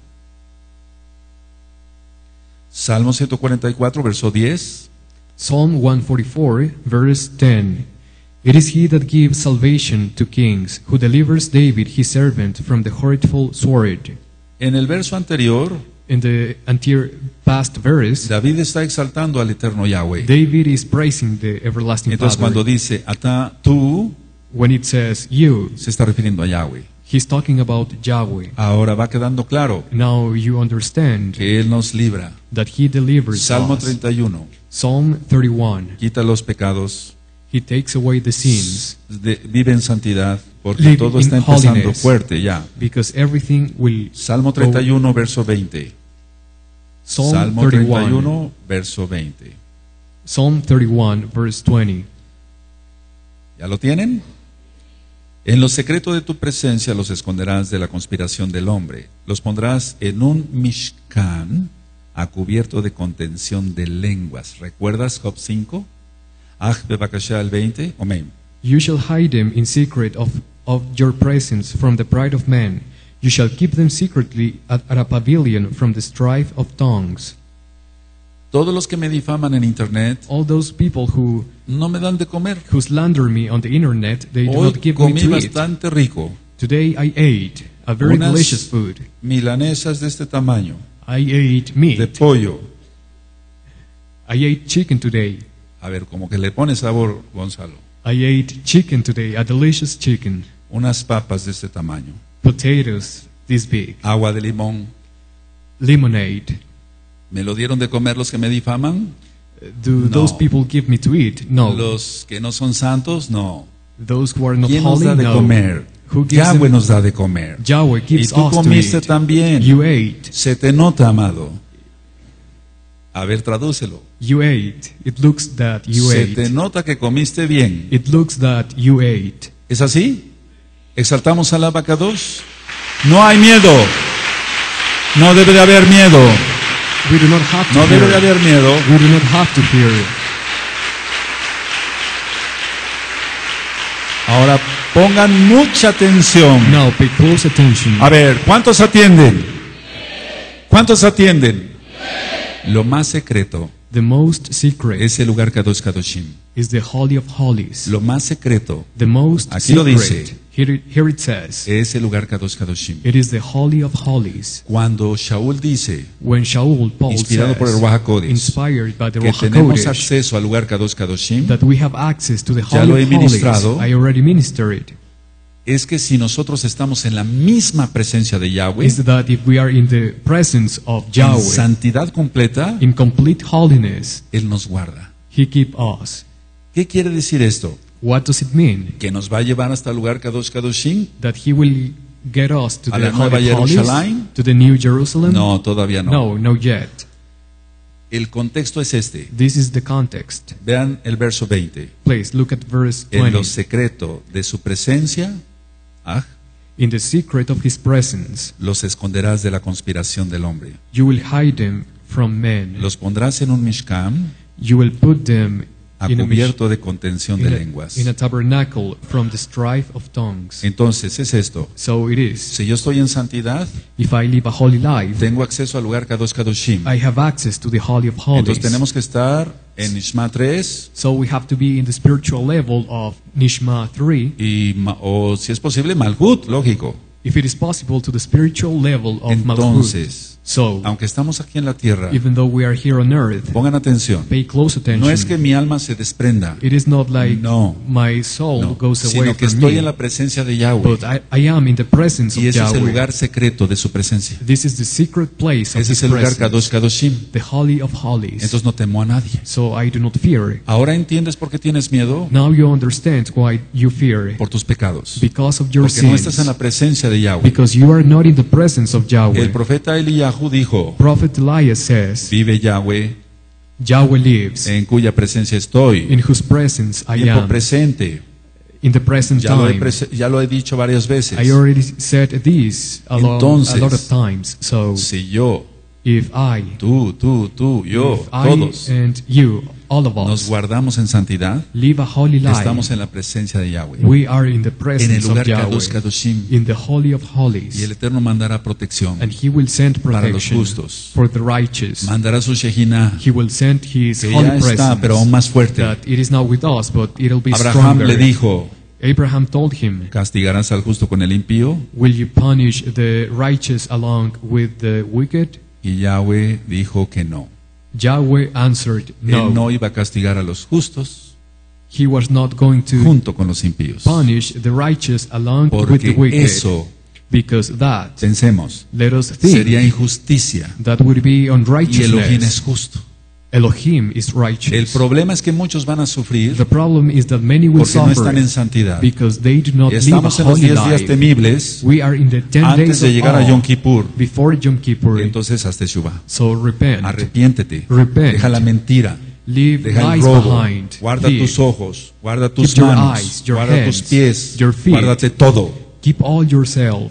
Salmo 144, verso 10. Psalm 144, verse 10. It is he that gives salvation to kings, who delivers David his servant from the hurtful sword. En el verso anterior, In the past verse, David está exaltando al eterno Yahweh. David is praising the everlasting Entonces cuando Father. dice, tú, When it says you, se está refiriendo a Yahweh. he's talking about Yahweh. Ahora va quedando claro Now you understand que Él nos libra. that he delivers Salmo us. 31, Psalm 31. quita los pecados, He takes away the sins, vive en santidad, porque Live todo in está empezando holiness. fuerte ya. because everything will Salmo go. 31, verso 20. Psalm Salmo 31. 31, verso 20. Psalm 31, verse 20. ¿Ya lo tienen? En lo secreto de tu presencia los esconderás de la conspiración del hombre. Los pondrás en un mishkan a cubierto de contención de lenguas. ¿Recuerdas Job 5? Bebakashá el 20. Amén. You shall hide them in secret of your presence from the pride of man. You shall keep them secretly at a pavilion from the strife of tongues. Todos los que me difaman en internet All those people who no me dan de comer. slander me on the internet, they do Hoy not give me comí to eat. bastante rico. Today I ate a very Unas delicious food. milanesas de este tamaño, I ate de meat. pollo. I ate chicken today. A ver, como que le pone sabor, Gonzalo. I ate chicken today, a delicious chicken. Unas papas de este tamaño. Potatoes this big. Agua de limón. Lemonade. ¿Me lo dieron de comer los que me difaman? Do those people give me to eat? No. Los que no son santos, no. Those who are not ¿Quién nos holy? da de No. comer? Who gives Yahweh them? nos da de comer. Yahweh Y gives tú us to comiste eat. también. You ate. Se te nota, amado. A ver, tradúcelo. You ate. It looks that you Se ate. te nota que comiste bien. It looks that you ate. ¿Es así? ¿Exaltamos al Abacados? No hay miedo. No debe de haber miedo. We do not have to No fear. debe de haber miedo. We do not have to fear. Ahora pongan mucha atención. Now pay close attention. A ver, ¿cuántos atienden? ¿Cuántos atienden? Lo más secreto The most secret es el lugar Kadosh Kadoshim. is the Holy of Holies. Lo más secreto The most Aquí lo secret. dice. Here it says, es el lugar Kadosh Kadoshim. it is the Holy of Holies. Cuando Shaul dice When Shaul, Paul Inspirado por el says, Ruach HaKodesh, inspired by the que Ruach tenemos HaKodesh, acceso al lugar Kadosh Kadoshim, that we have access to the Ya lo Holy he of Holies, ministrado. I already ministered it, es que si nosotros estamos en la misma presencia de Yahweh, is that if we are in the presence of en Yahweh, santidad completa, in complete holiness, Él nos guarda. He keep us. ¿Qué quiere decir esto? What does it mean? ¿Que nos va a llevar hasta el lugar Kadosh Kadoshim? That He will get us to ¿A the la Nueva Holy of Holies, Jerusalén? to the New Jerusalem? No, todavía no. No, no yet. El contexto es este. This is the context. Vean el verso 20. Please look at verse En 20. lo secreto de su presencia, In the secret of His presence, los esconderás de la conspiración del hombre. you will hide them from men. Los pondrás en un mishkan You will put them a in a, cubierto de contención de lenguas. in a tabernacle from the strife of tongues. Entonces es esto. So it is. Si yo estoy en santidad, If I live a holy life, tengo acceso al lugar Kadosh Kadoshim. I have access to the Holy of Holies. Entonces tenemos que estar en Nishma 3 So we have to be in the spiritual level of Nishma 3, y, o si es posible, Malhut, lógico. if it is possible, to the spiritual level of Malchut. Entonces, So, aunque estamos aquí en la tierra, even though we are here on earth, pongan atención, pay close attention. no es que mi alma se desprenda, It is not like No. my soul no, goes away sino que from estoy me, en la presencia de Yahweh, but I am in the presence of y ese es el Yahweh. lugar secreto de su presencia. This is the secret place of Ese His es el lugar presence, Kadosh Kadoshim. the Holy of Holies. Entonces no temo a nadie. So I do not fear. ¿Ahora entiendes por qué tienes miedo? Now you understand why you fear. Por tus pecados. Because of your Porque no estás en sins. la presencia de Yahweh. Because you are not in the presence of El Yahweh. profeta Eliyahu dijo, Prophet Elias says, vive Yahweh, Yahweh lives, en cuya presencia estoy. in whose presence I Tiempo am. presente. In the present Ya lo, time. ya lo he dicho varias veces. I already said this a lot of times. So Si yo, if I, tú, yo, if I todos and you, all of nos us, guardamos en santidad, live a holy life, estamos en la presencia de Yahweh, we are in the en el presence of lugar Yahweh, Kadosh Kadoshim, in the Holy of y el Holies, Eterno mandará protección, and He will send para los protection justos. for the righteous. mandará su Shekinah, He will send His que holy ya está, pero aún presence, más fuerte. that it is not with us, but it'll be Abraham le stronger. dijo, Abraham told him, ¿castigarás al justo con el impío? will you punish the righteous along with the wicked? Y Yahweh dijo que no. Yahweh answered, Él no no. iba a castigar a los justos He was not going to junto con los impíos. punish the righteous along with the Porque wicked, eso, because that, pensemos, let us think, sería injusticia. that would be Y Elohim es unrighteousness. justo. Elohim is El righteous. problema es que muchos van a sufrir The problem is that many will porque no suffer están en santidad. because they do not Y live a estamos en los holy 10 días life. temibles We are in the 10 antes days de of llegar a awe Yom Kippur. before Yom Kippur. Y entonces haz Teshuvah. So repent, Arrepiéntete. Repent. Deja la mentira. leave Deja el lies robo. behind, Guarda thief. tus ojos. Guarda tus Keep your manos. eyes, your Guarda tus hands, pies. your feet. Guárdate todo. Keep all yourself.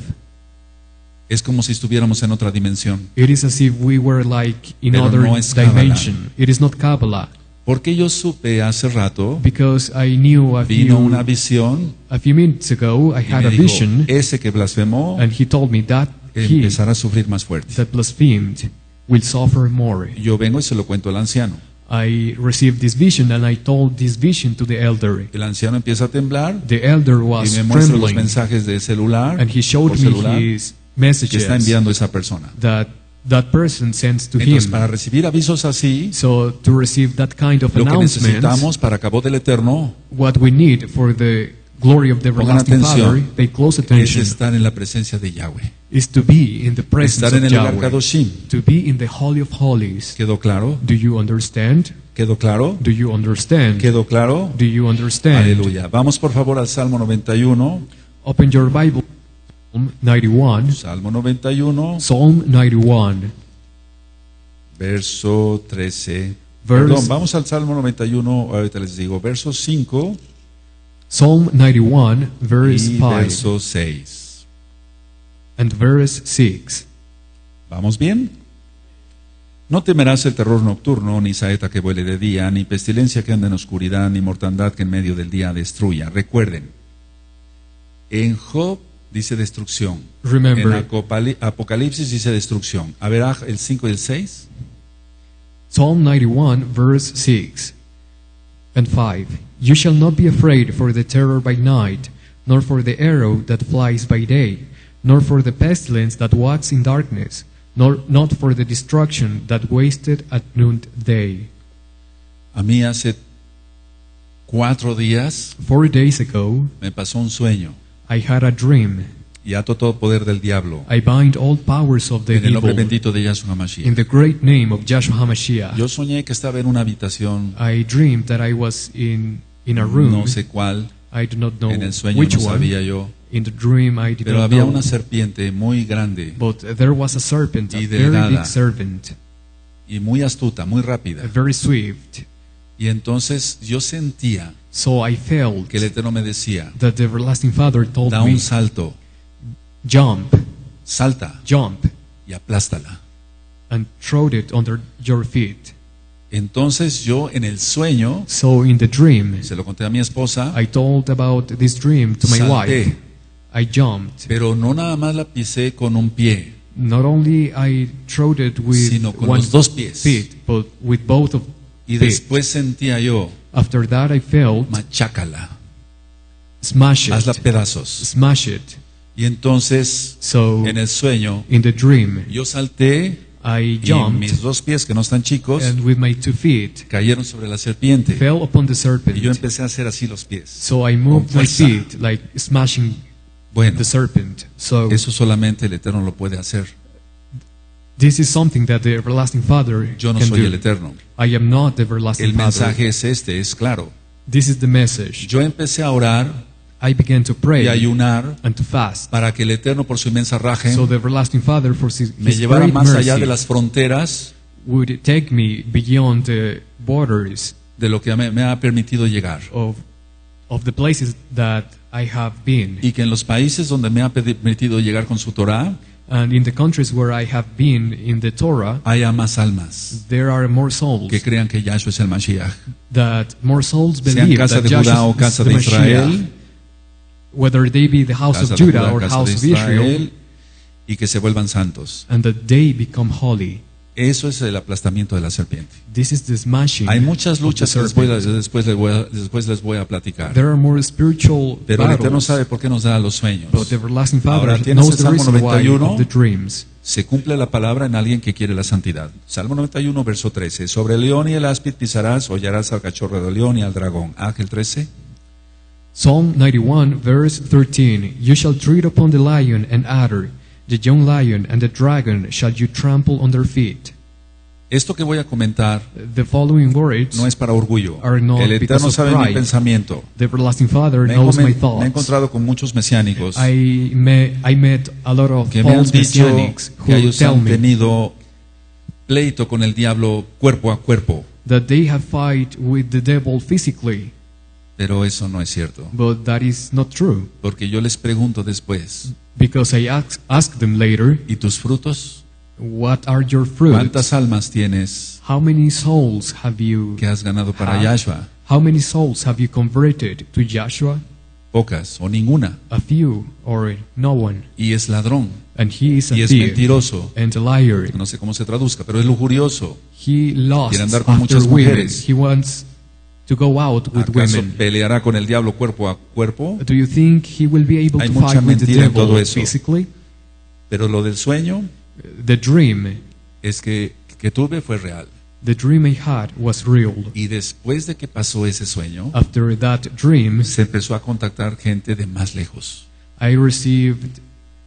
Es como si estuviéramos en otra dimensión. It is as if we were like in Pero other no es Kabbalah. dimension. It is not Kabbalah. Porque yo supe hace rato, Because I knew vino una visión a few minutes ago, I y had me a dijo, vision, ese que blasfemó and he told me that he empezará a sufrir más fuerte. that blasphemed will suffer more. Yo vengo y se lo cuento al anciano. I received this vision, and I told this vision to the elder. El anciano empieza a temblar The elder y was me muestra los trembling, mensajes de celular, and he showed por me celular his que messages está enviando esa persona. that person sends to him. Entonces, para recibir avisos así, So to receive that kind of lo que announcements, necesitamos para Cabot del Eterno what we need for the glory of the Pongan everlasting atención. Father, pay close es attention, estar en la presencia de Yahweh, is to be in the presence estar of en el lugar Yahweh, Kadoshim. to be in the Holy of Holies. ¿Quedó claro? Do you understand? ¿Quedó claro? Do you understand? ¿Quedó claro? Do you understand? Aleluya. Vamos por favor al Salmo 91. Open your Bible, Psalm 91. Salmo 91, Psalm 91, verso 13. Verse- Perdón, vamos al Salmo 91, ahorita les digo, verso 5 Psalm 91, verse y 5 verso 6. and verse 6. ¿Vamos bien? No temerás el terror nocturno, ni saeta que vuele de día, ni pestilencia que anda en oscuridad, ni mortandad que en medio del día destruya. Recuerden, en Job dice destrucción. En Remember, Apocalipsis dice destrucción. A ver, el 5 y el 6. Psalm 91, verse 6 and 5. You shall not be afraid for the terror by night, nor for the arrow that flies by day, nor for the pestilence that walks in darkness, nor not for the destruction that wasted at noonday. A mí hace 4 días 4 days ago, me pasó un sueño I had a dream. y ato todo poder del diablo I bind all powers of the en el nombre evil bendito de Yahshua in Mashiach. the great name of Joshua HaMashiach. Yo soñé que estaba en una habitación, I dreamed that I was in a room. no sé cuál, I do not know en el sueño which no one. sabía yo, In the dream I did pero not había know. una serpiente muy grande But there was a serpent, a Y very delgada. big serpent, y muy astuta, muy rápida. very swift. Y entonces yo sentía So I felt que el Eterno me decía, that the everlasting Father told da me, un salto, jump, salta jump, y aplástala. and throw it under your feet. Entonces yo en el sueño, So in the dream, se lo conté a mi esposa, I told about this dream to my Salté. wife. I jumped. pero no nada más la pisé con un pie, Not only I throwed it with sino con one los dos pies. feet, but with both of Y feet. después sentía yo, After that I felt, machácala, smash hazla it, pedazos. smash it. Y entonces So en el sueño in the dream, yo salté I y jumped, mis dos pies, que no están chicos, and with my 2 feet cayeron sobre la serpiente. fell upon the Y yo serpent. empecé a hacer así los pies. So I moved Con my fuerza. feet, like smashing Bueno, the serpent. So eso solamente el Eterno lo puede hacer. this is something that the everlasting Father Yo no can soy el do. Eterno. I am not the everlasting El Father. mensaje es este, es claro. This is the message. Yo empecé a orar I began to y pray ayunar and to fast. para que el Eterno, por su inmensa rajem, So the everlasting Father, for me His llevara great más allá de mercy, las fronteras would take me beyond the borders de lo que me ha permitido llegar. of the places that I have been. Y que en los países donde me ha permitido llegar con su Torah, And in the countries where I have been in the Torah, haya más almas there are more souls, que crean que Yahshua es el Mashiach. that more souls Sean believe casa that de Judá Joshua o is casa the de Mashiach, Israel, whether they be the house casa of de Judah Judá, or casa house de of Israel, Israel, y que se vuelvan santos. and that they become holy. Eso es el aplastamiento de la serpiente. This is the smashing Hay muchas of the luchas que serpent. después les voy a platicar. There are more spiritual Pero el Eterno battles, sabe por qué nos da los sueños. but the everlasting Father Ahora, ¿tienes knows el the Salmo reason why 91? of the dreams. Se cumple la palabra en alguien que quiere la santidad. Salmo 91, verso 13. Sobre el león y el áspid pisarás, hollarás al cachorro del león y al dragón. Ángel 13. Psalm 91, verse 13. You shall tread upon the lion and adder, the young lion and the dragon shall you trample under feet. Esto que voy a comentar The following words, no es para orgullo. Are not El Eterno because of sabe mi pride. pensamiento. the everlasting Father Me he, knows my me he thoughts. encontrado con muchos mesiánicos I met a lot of que me han false dicho messianics que who ellos tell han me tenido pleito con el diablo cuerpo a cuerpo. that they have fight with the devil physically, Pero eso no es cierto. but that is not true. Porque yo les pregunto después, Because I ask them later, ¿y tus frutos? what are your fruits? ¿Cuántas almas tienes How many souls have you que has ganado para had? Yahshua? How many souls have you converted to Joshua? Pocas o ninguna. A few or no one. Y es ladrón. And he is a Y es thief mentiroso. and a liar. No sé cómo se traduzca, pero es lujurioso. He lusts Quiere andar con after muchas women. mujeres. He wants to go out with ¿Acaso women. peleará con el diablo cuerpo a cuerpo? Do you think he will be able Hay to mucha fight with the mentira en todo devil eso. physically? Pero lo del sueño The dream es que tuve fue real. The dream I had was real. Y después de que pasó ese sueño, After that dream, se empezó a contactar gente de más lejos. I received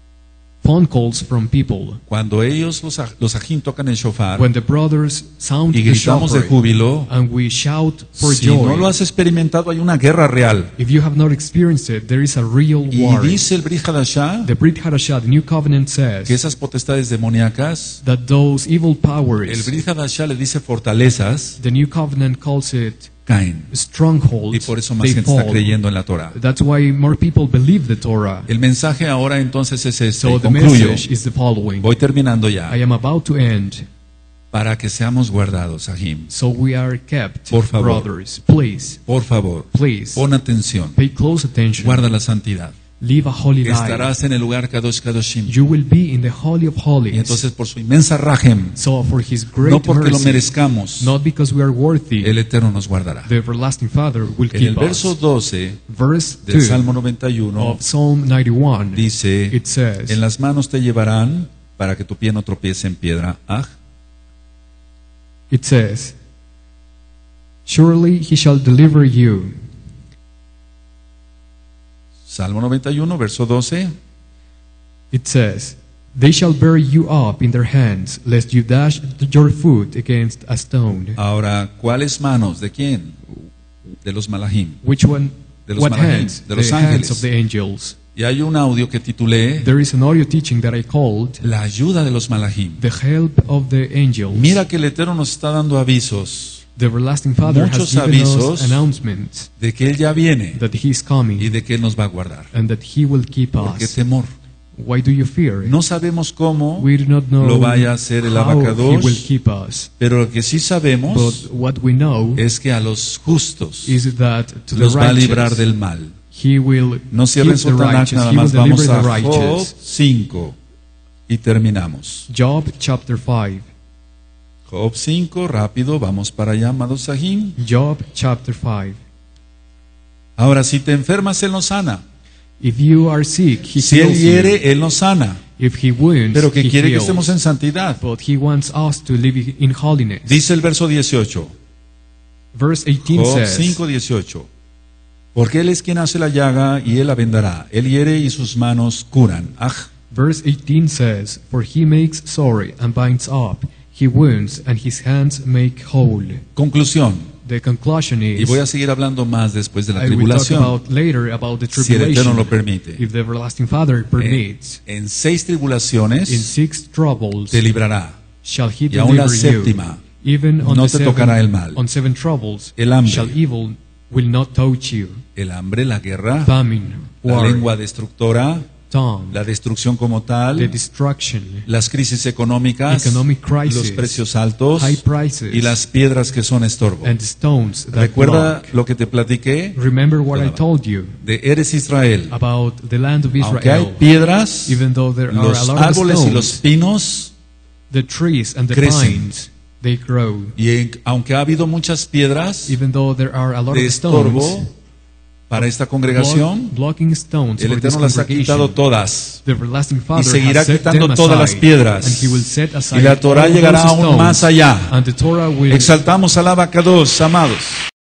phone calls from people. Cuando ellos, los ajín, tocan el shofar When the brothers sound y the gritamos de shofar júbilo, and we shout for si no lo joy, has experimentado, hay una guerra real. if you have not experienced it, there is a real Y war. dice el Brit Hadashah The Brit Hadashah, the New Covenant que says esas potestades demoníacas, that those evil el powers, Brit Hadashah le dice fortalezas, the New Covenant calls it caen. strongholds, Y por eso más they gente está fall. creyendo en la Torah. That's why more people believe the Torah. El mensaje ahora entonces es este. So Y the concluyo. message is the following. Voy terminando ya. I am about to end. Para que seamos guardados, Ahim. So we are kept, Por favor. brothers. Please, Por favor, please, pon atención. pay close attention. Guarda la santidad. Live a holy life. Estarás en el lugar Kadosh Kadoshim. You will be in the Holy of Y Holies. entonces por su inmensa rajem, So for His great no porque lo mercy, merezcamos, not because we are worthy, el Eterno nos guardará. the everlasting Father will En el keep verso us. 12 Verse del 2 Salmo 91 of Psalm 91, dice, it says, en las manos te llevarán para que tu pie no tropiece en piedra. it says, surely He shall deliver you. Salmo 91, verso 12. It says, they shall bear you up in their hands, lest you dash your foot against a stone. Ahora, ¿cuáles manos? ¿De quién? De los malajim. Which one? De los What malachim, hands? de los The hands ángeles. of the angels. Y hay un audio que titulé There is an audio teaching that I called La ayuda de los malajim. The Help of the Angels. Mira que el Eterno nos está dando avisos The everlasting Father muchos has given avisos us announcements de que Él ya viene that He is y coming de que Él nos va a guardar. and that He will keep ¿Por qué us. temor? Why do you fear? No sabemos cómo We do not know lo vaya a hacer el how He will abacados, keep us. pero lo que sí sabemos But what we know es que a los justos is that to the los va a librar righteous, del mal. He will No cierren keep the su Tanakh, righteous. nada He will más deliver vamos the a Job righteous. 5 y terminamos. Job chapter 5. Job 5, rápido, vamos para allá, amados Sahim. Job chapter 5. Ahora, si te enfermas, Él nos sana. If you are sick, He Si Él heals you. hiere, Él nos sana. If he wounds, pero que he quiere que heals. estemos en santidad. But he wants us to live in holiness. Dice el verso 18, Verse 18 Job says, 5:18. Porque Él es quien hace la llaga y Él la vendará. Él hiere y sus manos curan. Verse 18 says, For he makes sore and binds up, he wounds and his hands make whole. Conclusión. The conclusion is, Y voy a seguir hablando más después de la I will talk tribulación, about later about the si el Eterno tribulation, lo permite. if the everlasting Father permits. En 6 In tribulaciones 6 troubles te librará. shall he Y aún la deliver you. séptima Even on no the te tocará el mal. on 7 troubles El hambre. shall evil will not touch you. El hambre, la guerra, Famine, la war, lengua destructora, tongue, la destrucción como the tal, destruction, las crisis económicas, economic crisis, los precios altos high prices, y las piedras que son estorbo. and stones that ¿Recuerda block. lo que te platiqué? Remember what I told you De Eres Israel. about the land of Aunque hay Israel. piedras, Even though there are a los lot of árboles y stones, los pinos, the trees and the crecen. pines, they grow. aunque ha habido muchas piedras Even though there are a lot de of stones, estorbo para esta congregación, blocking stones el for this Eterno las ha quitado congregation, todas. the everlasting Father seguirá has set quitando them todas las aside, piedras. and he will set aside Y la Torah all llegará those aún stones, más allá. and the Torah will Exaltamos al Abacados, amados.